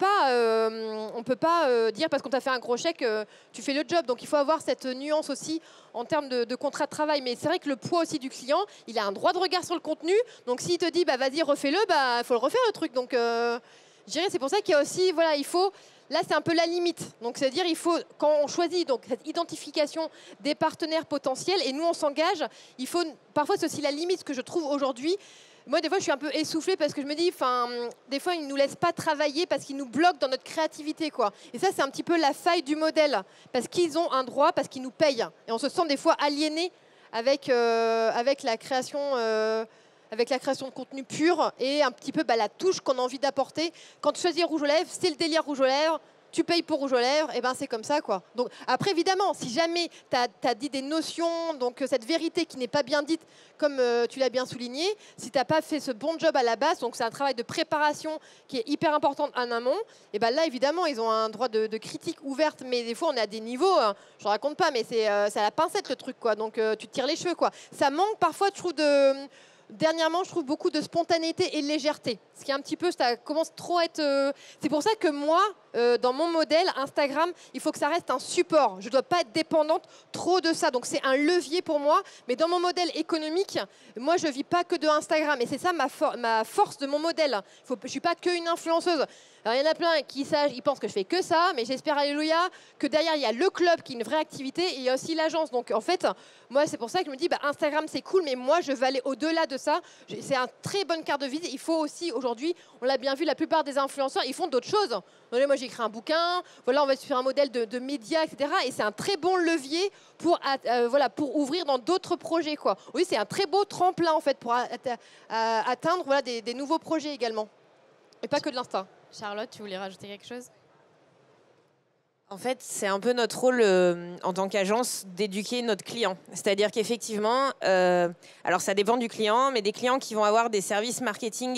pas dire parce qu'on t'a fait un gros chèque, tu fais le job. Donc il faut avoir cette nuance aussi en termes de contrat de travail. Mais c'est vrai que le poids aussi du client, il a un droit de regard sur le contenu. Donc s'il te dit, vas-y, refais-le, il faut le refaire le truc. Donc je dirais, c'est pour ça qu'il y a aussi, voilà, il faut, là c'est un peu la limite. Donc c'est-à-dire, il faut, quand on choisit donc cette identification des partenaires potentiels et nous on s'engage, il faut, parfois c'est aussi la limite que je trouve aujourd'hui. Moi, des fois, je suis un peu essoufflée parce que je me dis, des fois, ils ne nous laissent pas travailler parce qu'ils nous bloquent dans notre créativité, quoi. Et ça, c'est un petit peu la faille du modèle, parce qu'ils ont un droit, parce qu'ils nous payent. Et on se sent des fois aliénés avec la création. Avec la création de contenu pur et un petit peu la touche qu'on a envie d'apporter. Quand tu choisis Rouge aux Lèvres, c'est le délire Rouge aux Lèvres, tu payes pour Rouge aux Lèvres, et c'est comme ça, quoi. Donc après, évidemment, si jamais tu as dit des notions, donc cette vérité qui n'est pas bien dite, comme tu l'as bien souligné, si tu n'as pas fait ce bon job à la base, donc c'est un travail de préparation qui est hyper important en amont, et là, évidemment, ils ont un droit de critique ouverte, mais des fois, on est à des niveaux, je ne raconte pas, mais c'est à la pincette le truc, quoi. Donc tu te tires les cheveux, quoi. Ça manque parfois, je trouve, Dernièrement, je trouve beaucoup de spontanéité et de légèreté. Ce qui est un petit peu, ça commence trop à être... C'est pour ça que moi, dans mon modèle, Instagram, il faut que ça reste un support. Je ne dois pas être dépendante trop de ça. Donc c'est un levier pour moi. Mais dans mon modèle économique, moi, je ne vis pas que de Instagram. Et c'est ça ma force de mon modèle. Je ne suis pas qu'une influenceuse. Alors, il y en a plein qui ils pensent que je fais que ça, mais j'espère, alléluia, que derrière, il y a le club qui est une vraie activité et il y a aussi l'agence. Donc, en fait, moi, c'est pour ça que je me dis, Instagram, c'est cool, mais moi, je veux aller au-delà de ça. C'est un très bonne carte de visite. Il faut aussi, aujourd'hui, on l'a bien vu, la plupart des influenceurs, ils font d'autres choses. Donc, moi, j'ai écrit un bouquin, voilà, on va sur un modèle de médias, etc. Et c'est un très bon levier pour ouvrir dans d'autres projets, quoi. Oui, c'est un très beau tremplin, en fait, pour atteindre des nouveaux projets également. Et pas que de l'Insta. Charlotte, tu voulais rajouter quelque chose ? En fait, c'est un peu notre rôle en tant qu'agence d'éduquer notre client. C'est-à-dire qu'effectivement, alors ça dépend du client, mais des clients qui vont avoir des services marketing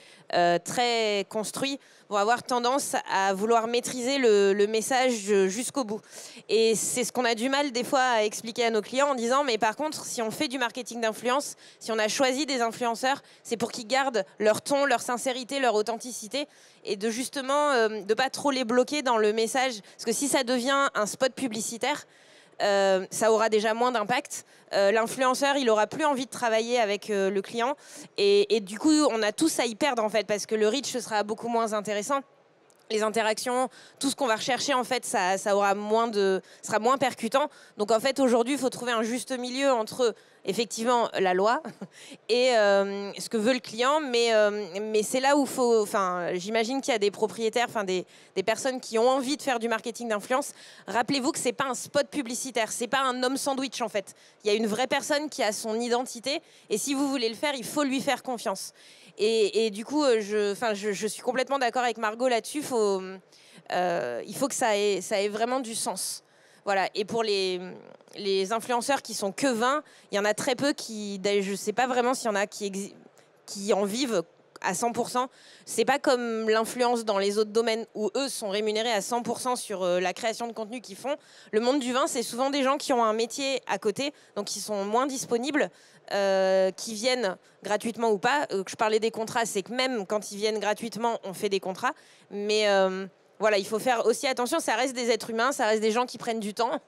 très construits vont avoir tendance à vouloir maîtriser le message jusqu'au bout. Et c'est ce qu'on a du mal des fois à expliquer à nos clients en disant mais par contre, si on fait du marketing d'influence, si on a choisi des influenceurs, c'est pour qu'ils gardent leur ton, leur sincérité, leur authenticité et de justement de pas trop les bloquer dans le message. Parce que si ça devient un spot publicitaire, ça aura déjà moins d'impact. L'influenceur, il aura plus envie de travailler avec le client. Et du coup, on a tous à y perdre, en fait, parce que le reach sera beaucoup moins intéressant. Les interactions, tout ce qu'on va rechercher, en fait, ça sera moins percutant. Donc, en fait, aujourd'hui, il faut trouver un juste milieu entre, effectivement, la loi et ce que veut le client. Mais c'est là où j'imagine qu'il y a des propriétaires, des personnes qui ont envie de faire du marketing d'influence. Rappelez-vous que c'est pas un spot publicitaire, c'est pas un homme sandwich, en fait. Il y a une vraie personne qui a son identité. Et si vous voulez le faire, il faut lui faire confiance. Et du coup, je suis complètement d'accord avec Margot là-dessus. Il faut que ça ait vraiment du sens. Voilà. Et pour les influenceurs qui sont que 20, il y en a très peu je ne sais pas vraiment s'il y en a qui en vivent à 100%. C'est pas comme l'influence dans les autres domaines où eux sont rémunérés à 100% sur la création de contenu qu'ils font. Le monde du vin, c'est souvent des gens qui ont un métier à côté, donc qui sont moins disponibles. Qui viennent gratuitement ou pas. Je parlais des contrats, c'est que même quand ils viennent gratuitement, on fait des contrats. Mais voilà, il faut faire aussi attention, ça reste des êtres humains, ça reste des gens qui prennent du temps.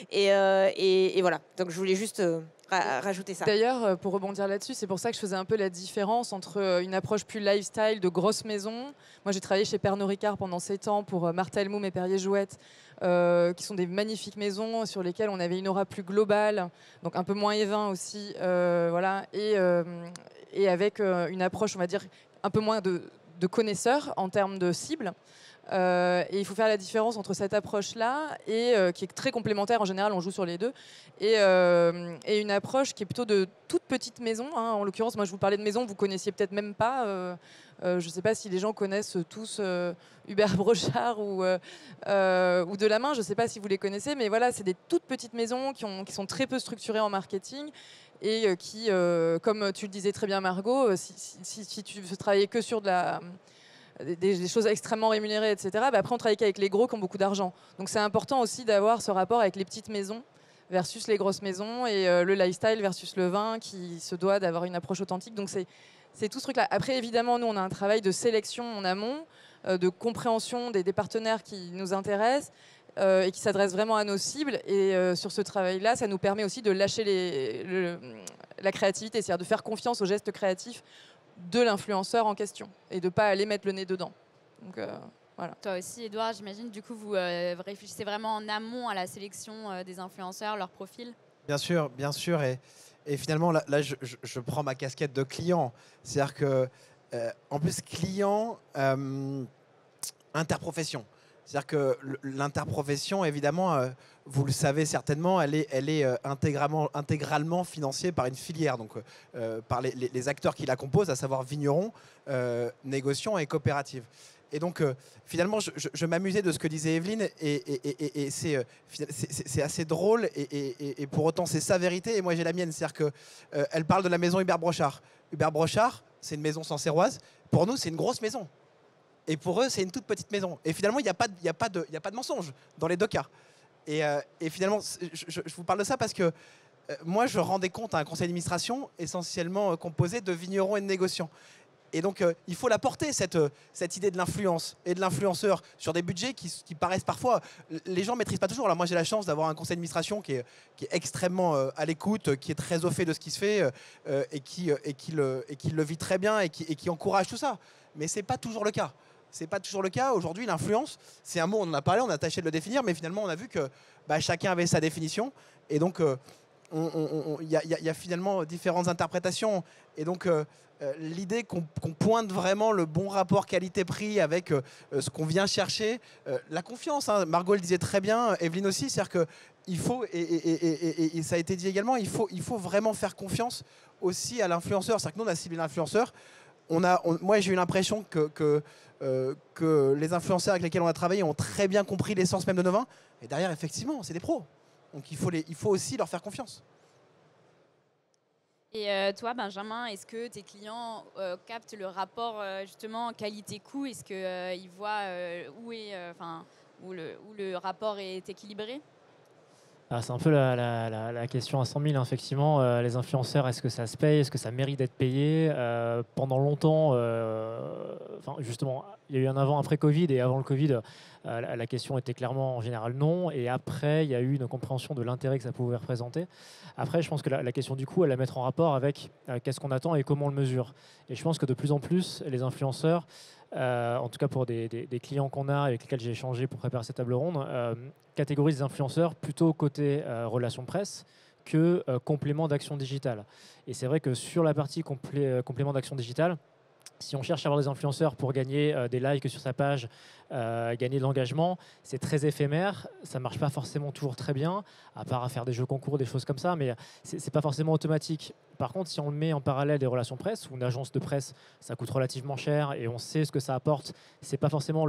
Et voilà, donc je voulais juste rajouter ça. D'ailleurs, pour rebondir là-dessus, c'est pour ça que je faisais un peu la différence entre une approche plus lifestyle de grosses maisons. Moi, j'ai travaillé chez Pernod Ricard pendant 7 ans pour Martha Elmoum et Perrier Jouët, qui sont des magnifiques maisons sur lesquelles on avait une aura plus globale, donc un peu moins évin aussi, voilà, et avec une approche, on va dire, un peu moins de connaisseurs en termes de cible. Et il faut faire la différence entre cette approche-là et qui est très complémentaire, en général on joue sur les deux, et une approche qui est plutôt de toute petite maison, hein. En l'occurrence, moi je vous parlais de maison, vous connaissiez peut-être même pas, je ne sais pas si les gens connaissent tous Hubert Brochard ou Delamain, je ne sais pas si vous les connaissez, mais voilà, c'est des toutes petites maisons qui sont très peu structurées en marketing et qui, comme tu le disais très bien Margot, si tu veux travailler que sur des choses extrêmement rémunérées, etc., après on travaille qu'avec les gros qui ont beaucoup d'argent. Donc c'est important aussi d'avoir ce rapport avec les petites maisons versus les grosses maisons et le lifestyle versus le vin qui se doit d'avoir une approche authentique. Donc c'est tout ce truc-là. Après, évidemment, nous, on a un travail de sélection en amont, de compréhension des partenaires qui nous intéressent et qui s'adressent vraiment à nos cibles. Et sur ce travail-là, ça nous permet aussi de lâcher la créativité, c'est-à-dire de faire confiance aux gestes créatifs de l'influenceur en question et de ne pas aller mettre le nez dedans. Donc, voilà. Toi aussi, Edouard, j'imagine, du coup, vous réfléchissez vraiment en amont à la sélection des influenceurs, leur profil? Bien sûr, bien sûr. Et finalement, là je prends ma casquette de client. C'est-à-dire que, en plus, client, interprofession. C'est-à-dire que l'interprofession, évidemment, vous le savez certainement, elle est intégralement financée par une filière, donc par les acteurs qui la composent, à savoir vignerons, négociants et coopératives. Et donc, finalement, je m'amusais de ce que disait Evelyne, et c'est assez drôle, et pour autant, c'est sa vérité, et moi, j'ai la mienne. C'est-à-dire qu'elle parle de la maison Hubert Brochard. Hubert Brochard, c'est une maison sancerroise. Pour nous, c'est une grosse maison. Et pour eux, c'est une toute petite maison. Et finalement, il n'y a pas de mensonge dans les deux cas. Et finalement, je vous parle de ça parce que moi, je rendais compte à un conseil d'administration essentiellement composé de vignerons et de négociants. Et donc, il faut la porter, cette idée de l'influence et de l'influenceur sur des budgets qui paraissent parfois... Les gens ne maîtrisent pas toujours. Alors moi, j'ai la chance d'avoir un conseil d'administration qui est extrêmement à l'écoute, qui est très au fait de ce qui se fait et qui le vit très bien et qui encourage tout ça. Mais ce n'est pas toujours le cas. C'est pas toujours le cas. Aujourd'hui, l'influence, c'est un mot, on en a parlé, on a tâché de le définir, mais finalement, on a vu que chacun avait sa définition. Et donc, il y a finalement différentes interprétations. Et donc, l'idée qu'on pointe vraiment le bon rapport qualité-prix avec ce qu'on vient chercher, la confiance, hein, Margot le disait très bien, Evelyne aussi, c'est-à-dire qu'il faut, et ça a été dit également, il faut vraiment faire confiance aussi à l'influenceur. C'est-à-dire que nous, on a ciblé l'influenceur. Moi, j'ai eu l'impression que que les influenceurs avec lesquels on a travaillé ont très bien compris l'essence même de nos vins. Et derrière, effectivement, c'est des pros. Donc il faut aussi leur faire confiance. Et toi, Benjamin, est-ce que tes clients captent le rapport justement qualité-coût? Est-ce qu'ils voient où le rapport est équilibré? C'est un peu la question à 100 000, hein, effectivement. Les influenceurs, est-ce que ça se paye? Est-ce que ça mérite d'être payé? Pendant longtemps, justement, il y a eu un avant-après Covid, et avant le Covid, la question était clairement en général non. Et après, il y a eu une compréhension de l'intérêt que ça pouvait représenter. Après, je pense que la question du coup, elle est à mettre en rapport avec qu'est-ce qu'on attend et comment on le mesure. Et je pense que de plus en plus, les influenceurs, en tout cas pour des clients qu'on a avec lesquels j'ai échangé pour préparer cette table ronde, catégorisent les influenceurs plutôt côté relations presse que complément d'action digitale. Et c'est vrai que sur la partie complément d'action digitale, si on cherche à avoir des influenceurs pour gagner des likes sur sa page, gagner de l'engagement, c'est très éphémère. Ça ne marche pas forcément toujours très bien, à part à faire des jeux concours, des choses comme ça, mais ce n'est pas forcément automatique. Par contre, si on le met en parallèle des relations presse, ou une agence de presse, ça coûte relativement cher et on sait ce que ça apporte. Ce n'est pas forcément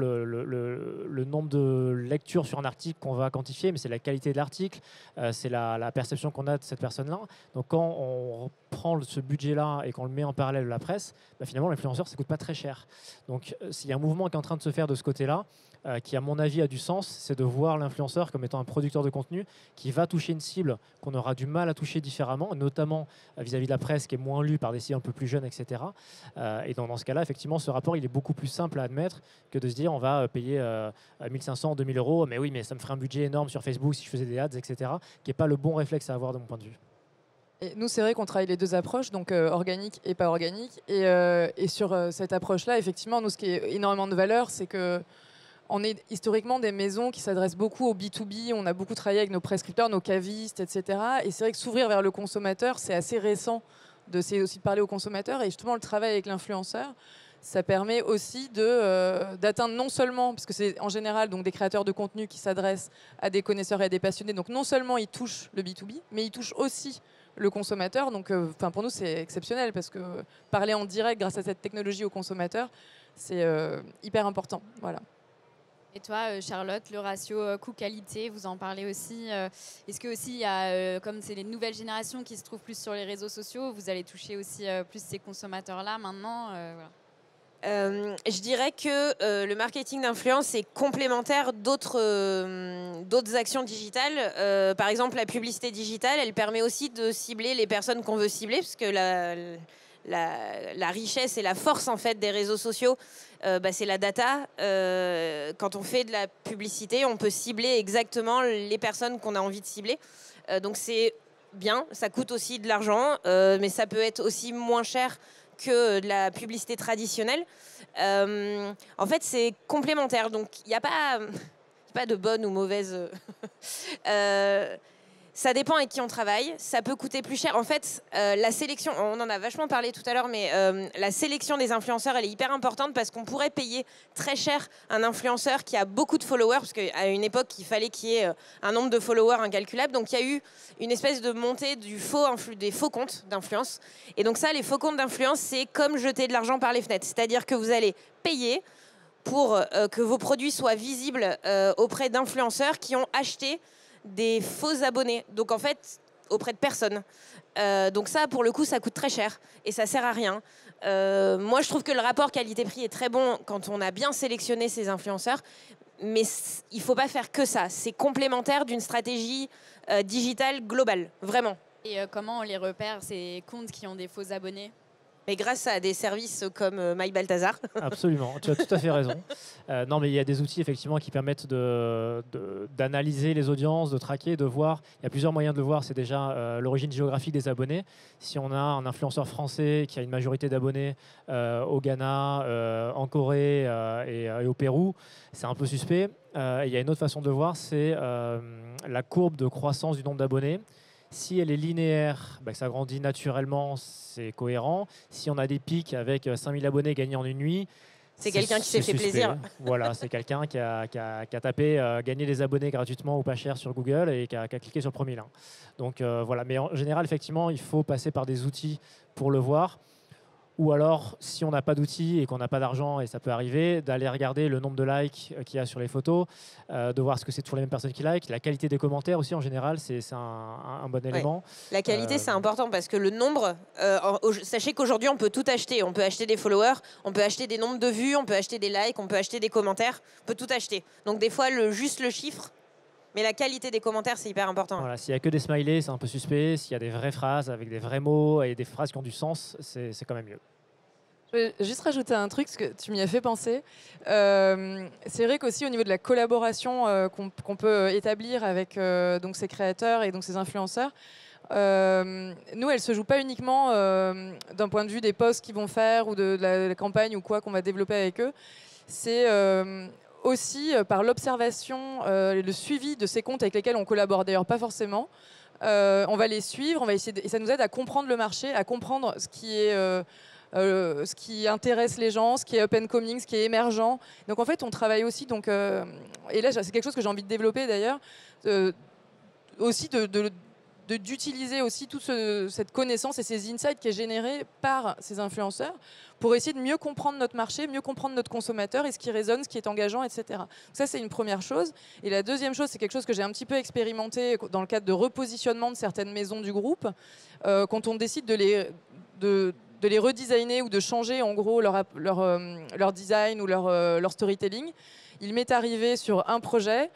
le nombre de lectures sur un article qu'on va quantifier, mais c'est la qualité de l'article, c'est la perception qu'on a de cette personne-là. Donc quand on prend ce budget-là et qu'on le met en parallèle de la presse, finalement, l'influenceur, ça ne coûte pas très cher. Donc s'il y a un mouvement qui est en train de se faire de ce côté-là, qui à mon avis a du sens, c'est de voir l'influenceur comme étant un producteur de contenu qui va toucher une cible qu'on aura du mal à toucher différemment, notamment vis-à-vis de la presse qui est moins lue par des cibles un peu plus jeunes, etc. Et dans ce cas-là, effectivement, ce rapport il est beaucoup plus simple à admettre que de se dire on va payer 1500, 2000 euros, mais oui, mais ça me ferait un budget énorme sur Facebook si je faisais des ads, etc. Qui n'est pas le bon réflexe à avoir de mon point de vue. Et nous, c'est vrai qu'on travaille les deux approches, donc organique et pas organique. Et sur cette approche-là, effectivement, nous, ce qui est énormément de valeur, c'est que on est historiquement des maisons qui s'adressent beaucoup au B2B. On a beaucoup travaillé avec nos prescripteurs, nos cavistes, etc. Et c'est vrai que s'ouvrir vers le consommateur, c'est assez récent d'essayer aussi de parler au consommateur. Et justement, le travail avec l'influenceur, ça permet aussi d'atteindre non seulement, parce que c'est en général donc, des créateurs de contenu qui s'adressent à des connaisseurs et à des passionnés. Donc non seulement ils touchent le B2B, mais ils touchent aussi le consommateur. Donc pour nous, c'est exceptionnel parce que parler en direct grâce à cette technologie au consommateur, c'est hyper important. Voilà. Et toi, Charlotte, le ratio coût-qualité, vous en parlez aussi. Est-ce que aussi, il y a, comme c'est les nouvelles générations qui se trouvent plus sur les réseaux sociaux, vous allez toucher aussi plus ces consommateurs-là maintenant voilà. Je dirais que le marketing d'influence est complémentaire d'autres actions digitales. Par exemple, la publicité digitale, elle permet aussi de cibler les personnes qu'on veut cibler, parce que la richesse et la force en fait des réseaux sociaux, c'est la data. Quand on fait de la publicité, on peut cibler exactement les personnes qu'on a envie de cibler. Donc c'est bien, ça coûte aussi de l'argent, mais ça peut être aussi moins cher que de la publicité traditionnelle. En fait, c'est complémentaire. Donc il n'y a pas de bonne ou mauvaise... Ça dépend avec qui on travaille, ça peut coûter plus cher. En fait, la sélection, on en a vachement parlé tout à l'heure, mais la sélection des influenceurs, elle est hyper importante parce qu'on pourrait payer très cher un influenceur qui a beaucoup de followers, parce qu'à une époque, il fallait qu'il y ait un nombre de followers incalculable. Donc, il y a eu une espèce de montée des faux comptes d'influence. Et donc ça, les faux comptes d'influence, c'est comme jeter de l'argent par les fenêtres. C'est-à-dire que vous allez payer pour que vos produits soient visibles auprès d'influenceurs qui ont acheté des faux abonnés, donc en fait auprès de personne. Donc ça, pour le coup, ça coûte très cher et ça sert à rien. Moi, je trouve que le rapport qualité-prix est très bon quand on a bien sélectionné ces influenceurs, mais il faut pas faire que ça. C'est complémentaire d'une stratégie digitale globale, vraiment. Et comment on les repère, ces comptes qui ont des faux abonnés ? Mais grâce à des services comme My Balthazar. Absolument, tu as tout à fait raison. Non, mais il y a des outils effectivement qui permettent d'analyser les audiences, de traquer, de voir. Il y a plusieurs moyens de le voir. C'est déjà l'origine géographique des abonnés. Si on a un influenceur français qui a une majorité d'abonnés au Ghana, en Corée et au Pérou, c'est un peu suspect. Il y a une autre façon de le voir, c'est la courbe de croissance du nombre d'abonnés. Si elle est linéaire, que ça grandit naturellement, c'est cohérent. Si on a des pics avec 5000 abonnés gagnés en une nuit, c'est quelqu'un qui s'est fait plaisir. Voilà, c'est quelqu'un qui a tapé gagner des abonnés gratuitement ou pas cher sur Google et qui a cliqué sur le premier lien. Donc voilà, mais en général, effectivement, il faut passer par des outils pour le voir. Ou alors, si on n'a pas d'outils et qu'on n'a pas d'argent, et ça peut arriver, d'aller regarder le nombre de likes qu'il y a sur les photos, de voir ce que c'est toujours les mêmes personnes qui like. La qualité des commentaires aussi, en général, c'est un bon élément. La qualité, c'est important parce que le nombre, sachez qu'aujourd'hui, on peut tout acheter. On peut acheter des followers, on peut acheter des nombres de vues, on peut acheter des likes, on peut acheter des commentaires, on peut tout acheter. Donc des fois, juste le chiffre, mais la qualité des commentaires, c'est hyper important. Voilà, s'il n'y a que des smileys, c'est un peu suspect. S'il y a des vraies phrases avec des vrais mots et des phrases qui ont du sens, c'est quand même mieux. Je vais juste rajouter un truc, parce que tu m'y as fait penser. C'est vrai qu'aussi au niveau de la collaboration qu'on peut établir avec donc ces créateurs et donc ces influenceurs, nous, elle ne se joue pas uniquement d'un point de vue des posts qu'ils vont faire ou de la campagne ou quoi qu'on va développer avec eux. C'est aussi par l'observation et le suivi de ces comptes avec lesquels on collabore d'ailleurs pas forcément. On va les suivre, on va essayer et ça nous aide à comprendre le marché, à comprendre ce qui intéresse les gens, ce qui est up and coming, ce qui est émergent. Donc en fait, on travaille aussi, donc, et là c'est quelque chose que j'ai envie de développer d'ailleurs, aussi d'utiliser aussi toute cette connaissance et ces insights qui est générée par ces influenceurs pour essayer de mieux comprendre notre marché, mieux comprendre notre consommateur et ce qui résonne, ce qui est engageant, etc. Ça, c'est une première chose. Et la deuxième chose, c'est quelque chose que j'ai un petit peu expérimenté dans le cadre de repositionnement de certaines maisons du groupe. Quand on décide de les redesigner ou de changer en gros leur design ou leur storytelling, il m'est arrivé sur un projet,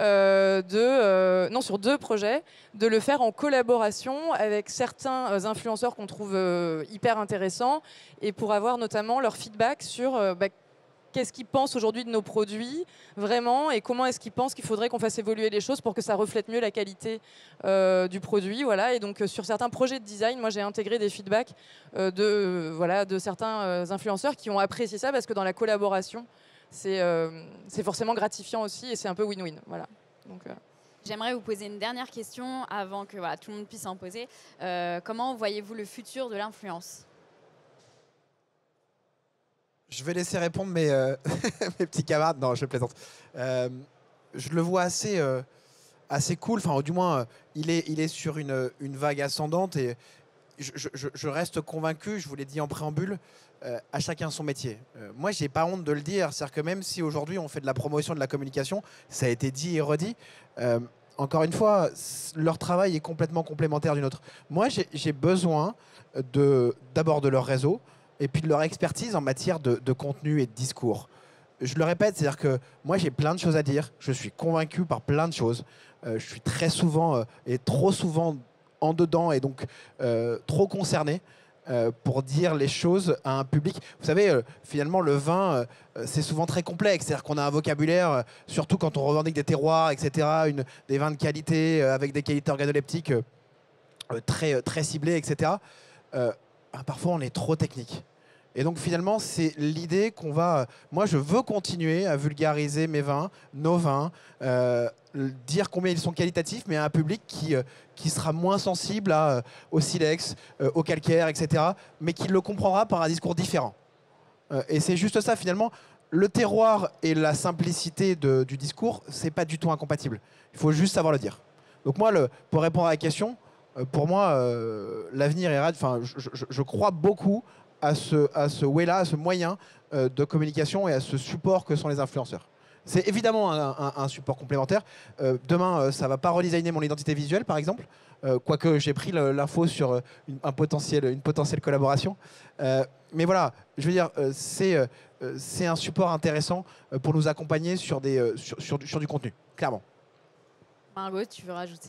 sur 2 projets, de le faire en collaboration avec certains influenceurs qu'on trouve hyper intéressants et pour avoir notamment leur feedback sur qu'est-ce qu'ils pensent aujourd'hui de nos produits vraiment et comment est-ce qu'ils pensent qu'il faudrait qu'on fasse évoluer les choses pour que ça reflète mieux la qualité du produit. Voilà. Et donc sur certains projets de design, moi j'ai intégré des feedbacks de certains influenceurs qui ont apprécié ça parce que dans la collaboration, c'est forcément gratifiant aussi et c'est un peu win-win. Voilà. Donc, J'aimerais vous poser une dernière question avant que tout le monde puisse en poser. Comment voyez-vous le futur de l'influence ? Je vais laisser répondre mes petits camarades. Non, je plaisante. Je le vois assez cool. Enfin, du moins, il est sur une vague ascendante et je reste convaincu, je vous l'ai dit en préambule, à chacun son métier. Moi, j'ai pas honte de le dire. C'est-à-dire que même si aujourd'hui on fait de la promotion, de la communication, ça a été dit et redit. Encore une fois, leur travail est complètement complémentaire du nôtre. Moi, j'ai besoin d'abord de leur réseau et puis de leur expertise en matière de contenu et de discours. Je le répète, c'est-à-dire que moi, j'ai plein de choses à dire. Je suis convaincu par plein de choses. Je suis très souvent et trop souvent en dedans et donc trop concerné pour dire les choses à un public. Vous savez, finalement, le vin, c'est souvent très complexe. C'est-à-dire qu'on a un vocabulaire, surtout quand on revendique des terroirs, etc., des vins de qualité, avec des qualités organoleptiques très ciblées, etc. Parfois, on est trop technique. Et donc, finalement, c'est l'idée qu'on va... Moi, je veux continuer à vulgariser mes vins, nos vins, dire combien ils sont qualitatifs, mais à un public qui sera moins sensible au silex, au calcaire, etc., mais qui le comprendra par un discours différent. Et c'est juste ça, finalement. Le terroir et la simplicité du discours, c'est pas du tout incompatible. Il faut juste savoir le dire. Donc moi, pour répondre à la question, pour moi, l'avenir est... Enfin, je crois beaucoup à ce way-là, à ce moyen de communication et à ce support que sont les influenceurs. C'est évidemment un support complémentaire. Demain, ça ne va pas redesigner mon identité visuelle, par exemple, quoique j'ai pris l'info sur une potentielle collaboration. Mais voilà, je veux dire, c'est un support intéressant pour nous accompagner sur du contenu, clairement. Margot, tu veux rajouter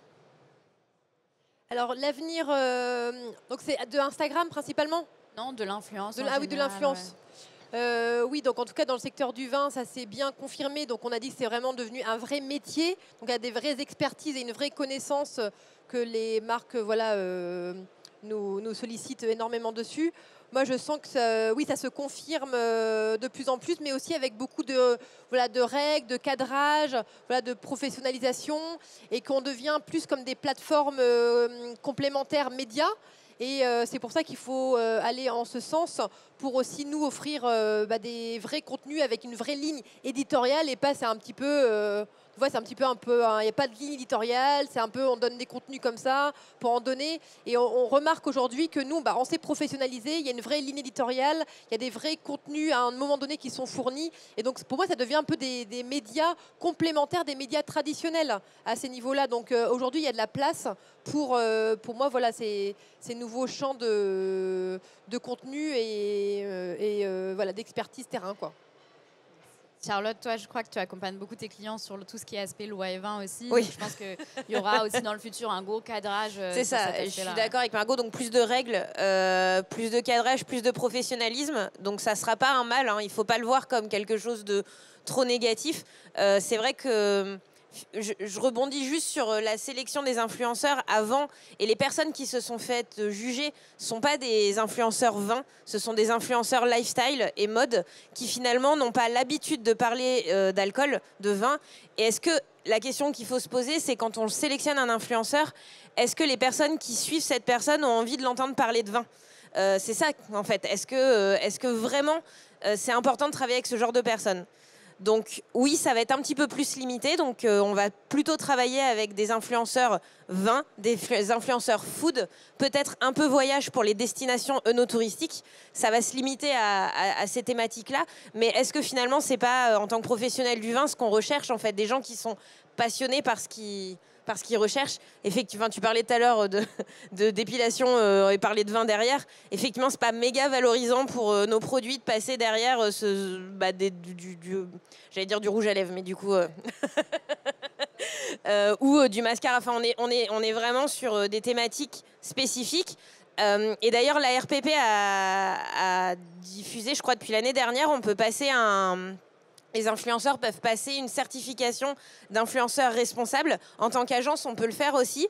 Alors l'avenir, donc c'est de Instagram principalement ? Non, de l'influence. Oui, de l'influence. Ouais. Oui, donc en tout cas dans le secteur du vin, ça s'est bien confirmé. Donc on a dit que c'est vraiment devenu un vrai métier. Donc il y a des vraies expertises et une vraie connaissance que les marques nous sollicitent énormément dessus. Moi, je sens que ça se confirme de plus en plus, mais aussi avec beaucoup de règles, de cadrage, de professionnalisation, et qu'on devient plus comme des plateformes complémentaires médias. Et c'est pour ça qu'il faut aller en ce sens pour aussi nous offrir des vrais contenus avec une vraie ligne éditoriale et pas c'est un petit peu Tu vois, c'est un petit peu, il n'y a pas de ligne éditoriale, c'est un peu, on donne des contenus comme ça pour en donner. Et on remarque aujourd'hui que nous, on s'est professionnalisé, il y a une vraie ligne éditoriale, il y a des vrais contenus à un moment donné qui sont fournis. Et donc, pour moi, ça devient un peu des médias complémentaires des médias traditionnels à ces niveaux-là. Donc, aujourd'hui, il y a de la place pour moi, voilà, ces nouveaux champs de contenu et voilà, d'expertise terrain, quoi. Charlotte, toi, je crois que tu accompagnes beaucoup tes clients sur tout ce qui est aspect loi E20 aussi. Oui. Donc, je pense qu'il y aura aussi dans le futur un gros cadrage. C'est ça, je suis d'accord avec Margot. Donc plus de règles, plus de cadrage, plus de professionnalisme. Donc ça ne sera pas un mal, hein. Il ne faut pas le voir comme quelque chose de trop négatif. C'est vrai que je rebondis juste sur la sélection des influenceurs avant. Et les personnes qui se sont faites juger ne sont pas des influenceurs vin, ce sont des influenceurs lifestyle et mode qui finalement n'ont pas l'habitude de parler d'alcool, de vin. Et est-ce que la question qu'il faut se poser, c'est quand on sélectionne un influenceur, est-ce que les personnes qui suivent cette personne ont envie de l'entendre parler de vin ? C'est ça en fait. Est-ce que vraiment c'est important de travailler avec ce genre de personnes ? Donc oui, ça va être un petit peu plus limité. Donc on va plutôt travailler avec des influenceurs vin, des influenceurs food, peut-être un peu voyage pour les destinations œnotouristiques. Ça va se limiter à ces thématiques-là. Mais est-ce que finalement, c'est pas en tant que professionnel du vin ce qu'on recherche en fait, des gens qui sont passionnés par ce qu'ils recherchent. Effectivement, tu parlais tout à l'heure de dépilation et parler de vin derrière. Effectivement, c'est pas méga valorisant pour nos produits de passer derrière j'allais dire du rouge à lèvres, mais du coup ou du mascara. Enfin, on est vraiment sur des thématiques spécifiques. Et d'ailleurs, la RPP a diffusé, je crois depuis l'année dernière, les influenceurs peuvent passer une certification d'influenceur responsable. En tant qu'agence, on peut le faire aussi.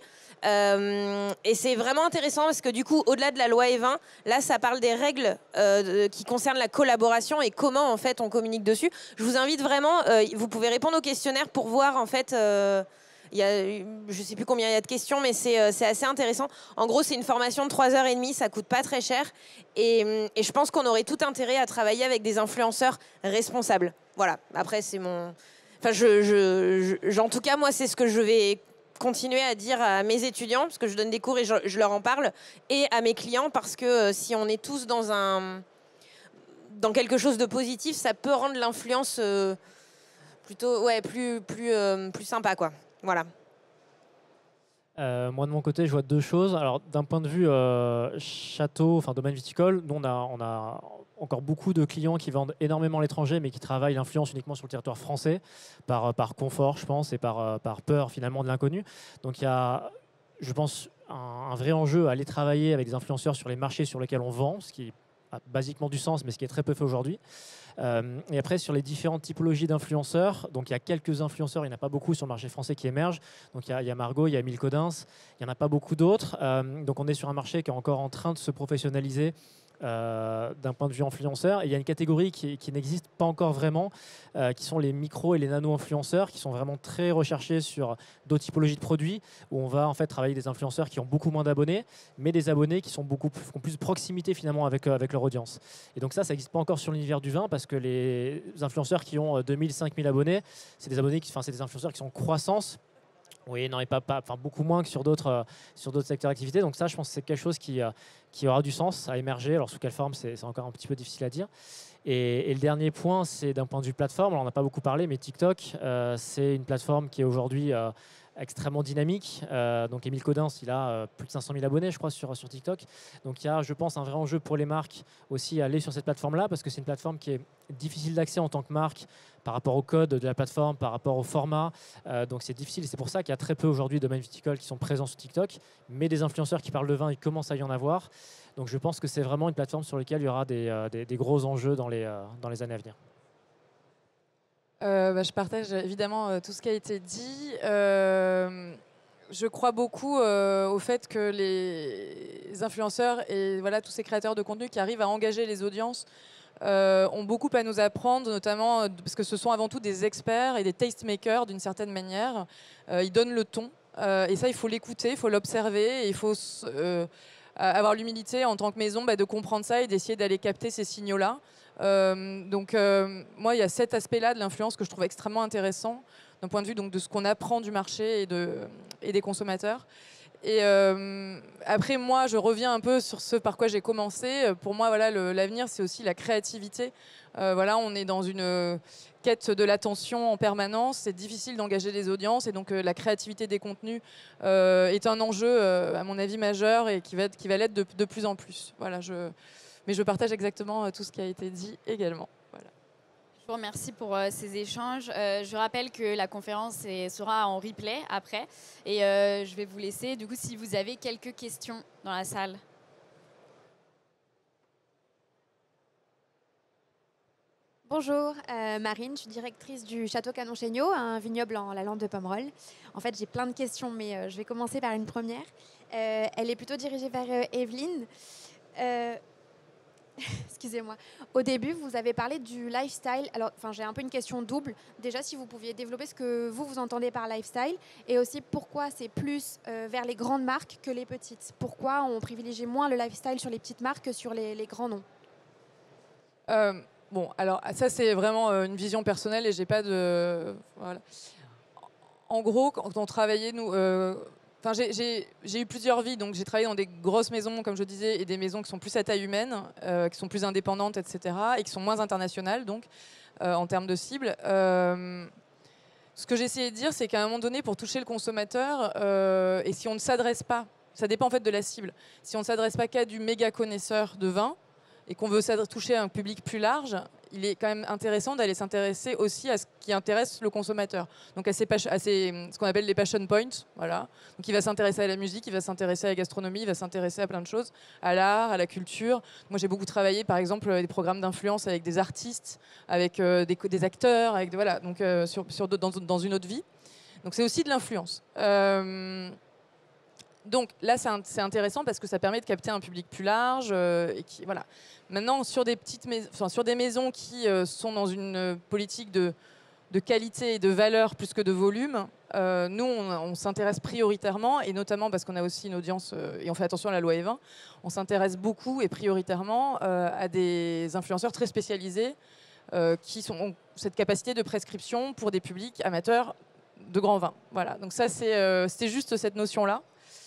Et c'est vraiment intéressant parce que du coup, au-delà de la loi E20, là, ça parle des règles qui concernent la collaboration et comment, en fait, on communique dessus. Je vous invite vraiment, vous pouvez répondre au questionnaire pour voir, en fait... je ne sais plus combien il y a de questions, mais c'est assez intéressant. En gros, c'est une formation de 3h30, ça ne coûte pas très cher. Et je pense qu'on aurait tout intérêt à travailler avec des influenceurs responsables. Voilà, après, c'est mon... Enfin, en tout cas, moi, c'est ce que je vais continuer à dire à mes étudiants, parce que je donne des cours et je leur en parle, et à mes clients, parce que si on est tous dans quelque chose de positif, ça peut rendre l'influence plutôt plus sympa, quoi. Voilà. Moi, de mon côté, je vois deux choses. Alors, d'un point de vue château, enfin domaine viticole, nous, on a encore beaucoup de clients qui vendent énormément à l'étranger, mais qui travaillent l'influence uniquement sur le territoire français, par confort, je pense, et par peur, finalement, de l'inconnu. Donc, il y a, je pense, un vrai enjeu à aller travailler avec des influenceurs sur les marchés sur lesquels on vend, ce qui a basiquement du sens, mais ce qui est très peu fait aujourd'hui. Et après, sur les différentes typologies d'influenceurs, donc il y a quelques influenceurs, il n'y en a pas beaucoup sur le marché français qui émergent. Donc il y a Margot, il y a Émile Codins, il n'y en a pas beaucoup d'autres. Donc on est sur un marché qui est encore en train de se professionnaliser d'un point de vue influenceur. Et il y a une catégorie qui n'existe pas encore vraiment, qui sont les micro et les nano-influenceurs, qui sont vraiment très recherchés sur d'autres typologies de produits, où on va en fait travailler des influenceurs qui ont beaucoup moins d'abonnés, mais des abonnés qui ont plus de proximité finalement avec leur audience. Et donc ça n'existe pas encore sur l'univers du vin, parce que les influenceurs qui ont 2000, 5000 abonnés, c'est des influenceurs qui sont en croissance. Oui, non, et pas beaucoup moins que sur d'autres secteurs d'activité. Donc ça, je pense que c'est quelque chose qui aura du sens à émerger. Alors sous quelle forme, c'est encore un petit peu difficile à dire. Et le dernier point, c'est d'un point de vue plateforme. Alors, on n'a pas beaucoup parlé, mais TikTok, c'est une plateforme qui est aujourd'hui extrêmement dynamique. Donc Émile Codins, il a plus de 500 000 abonnés, je crois, sur TikTok. Donc il y a, je pense, un vrai enjeu pour les marques aussi à aller sur cette plateforme-là, parce que c'est une plateforme qui est difficile d'accès en tant que marque par rapport au code de la plateforme, par rapport au format. Donc c'est difficile, et c'est pour ça qu'il y a très peu aujourd'hui de domaines viticoles qui sont présents sur TikTok, mais des influenceurs qui parlent de vin, il commence à y en avoir. Donc je pense que c'est vraiment une plateforme sur laquelle il y aura des gros enjeux dans les années à venir. Je partage évidemment tout ce qui a été dit. Je crois beaucoup au fait que les influenceurs et voilà, tous ces créateurs de contenu qui arrivent à engager les audiences ont beaucoup à nous apprendre, notamment parce que ce sont avant tout des experts et des tastemakers d'une certaine manière. Ils donnent le ton et ça, il faut l'écouter, il faut l'observer, et il faut avoir l'humilité en tant que maison de comprendre ça et d'essayer d'aller capter ces signaux-là. Moi, il y a cet aspect-là de l'influence que je trouve extrêmement intéressant d'un point de vue donc, de ce qu'on apprend du marché et des consommateurs. Et après, moi, je reviens un peu sur ce par quoi j'ai commencé. Pour moi, voilà, l'avenir, c'est aussi la créativité. Voilà, on est dans une quête de l'attention en permanence. C'est difficile d'engager des audiences. Et donc, la créativité des contenus est un enjeu, à mon avis, majeur et qui va l'être de plus en plus. Voilà, mais je partage exactement tout ce qui a été dit également. Voilà. Je vous remercie pour ces échanges. Je rappelle que la conférence sera en replay après. Et je vais vous laisser, du coup, si vous avez quelques questions dans la salle. Bonjour, Marine, je suis directrice du Château Canon-Chéniaud, un vignoble en la lande de Pomerol. En fait, j'ai plein de questions, mais je vais commencer par une première. Elle est plutôt dirigée vers Evelyne. Excusez-moi. Au début, vous avez parlé du lifestyle. Alors, j'ai un peu une question double. Déjà, si vous pouviez développer ce que vous entendez par lifestyle, et aussi pourquoi c'est plus vers les grandes marques que les petites. Pourquoi on privilégie moins le lifestyle sur les petites marques que sur les grands noms? Bon, alors ça c'est vraiment une vision personnelle et j'ai pas de... Voilà. En gros, quand on travaillait, nous... j'ai eu plusieurs vies, donc j'ai travaillé dans des grosses maisons, comme je disais, et des maisons qui sont plus à taille humaine, qui sont plus indépendantes, etc., et qui sont moins internationales, donc, en termes de cible. Ce que j'ai essayé de dire, c'est qu'à un moment donné, pour toucher le consommateur, et si on ne s'adresse pas, ça dépend en fait de la cible, si on ne s'adresse pas qu'à du méga connaisseur de vin, et qu'on veut toucher un public plus large, il est quand même intéressant d'aller s'intéresser aussi à ce qui intéresse le consommateur. Donc à ce qu'on appelle les passion points. Voilà. Donc il va s'intéresser à la musique, il va s'intéresser à la gastronomie, il va s'intéresser à plein de choses, à l'art, à la culture. Moi j'ai beaucoup travaillé par exemple des programmes d'influence avec des artistes, avec des acteurs, avec voilà, donc dans une autre vie. Donc c'est aussi de l'influence. Donc là, c'est intéressant parce que ça permet de capter un public plus large. Voilà. Maintenant, sur des maisons qui sont dans une politique de qualité et de valeur plus que de volume, nous, on s'intéresse prioritairement, et notamment parce qu'on a aussi une audience, et on fait attention à la loi E20, on s'intéresse beaucoup et prioritairement à des influenceurs très spécialisés qui ont cette capacité de prescription pour des publics amateurs de grands vins. Voilà. Donc ça, c'était juste cette notion-là.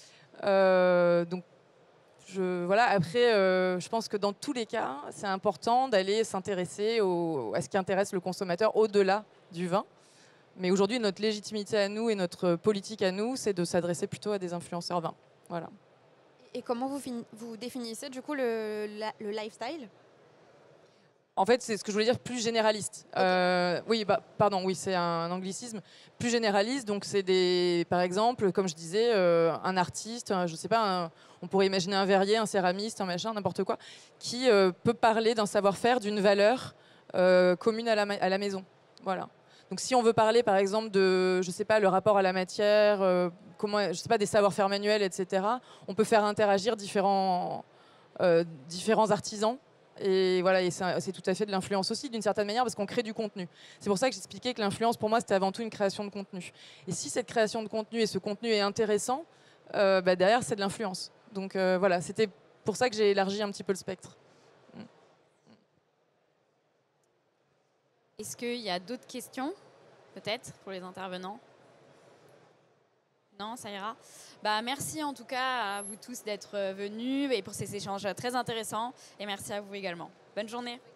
Voilà. Après, je pense que dans tous les cas, c'est important d'aller s'intéresser à ce qui intéresse le consommateur au-delà du vin. Mais aujourd'hui, notre légitimité à nous et notre politique à nous, c'est de s'adresser plutôt à des influenceurs vins. Voilà. Et comment vous définissez du coup le lifestyle? En fait, c'est ce que je voulais dire, plus généraliste. Oui, c'est un anglicisme. Plus généraliste, donc c'est par exemple, comme je disais, un artiste, je sais pas, on pourrait imaginer un verrier, un céramiste, un machin, n'importe quoi, qui peut parler d'un savoir-faire, d'une valeur commune à la maison. Voilà. Donc si on veut parler, par exemple, de, je sais pas, le rapport à la matière, je sais pas, des savoir-faire manuels, etc., on peut faire interagir différents artisans. Et voilà, et c'est tout à fait de l'influence aussi, d'une certaine manière, parce qu'on crée du contenu. C'est pour ça que j'expliquais que l'influence, pour moi, c'était avant tout une création de contenu. Et si cette création de contenu et ce contenu est intéressant, derrière, c'est de l'influence. Donc voilà, c'était pour ça que j'ai élargi un petit peu le spectre. Est-ce qu'il y a d'autres questions, peut-être, pour les intervenants? Non, ça ira. Merci en tout cas à vous tous d'être venus et pour ces échanges très intéressants. Et merci à vous également. Bonne journée.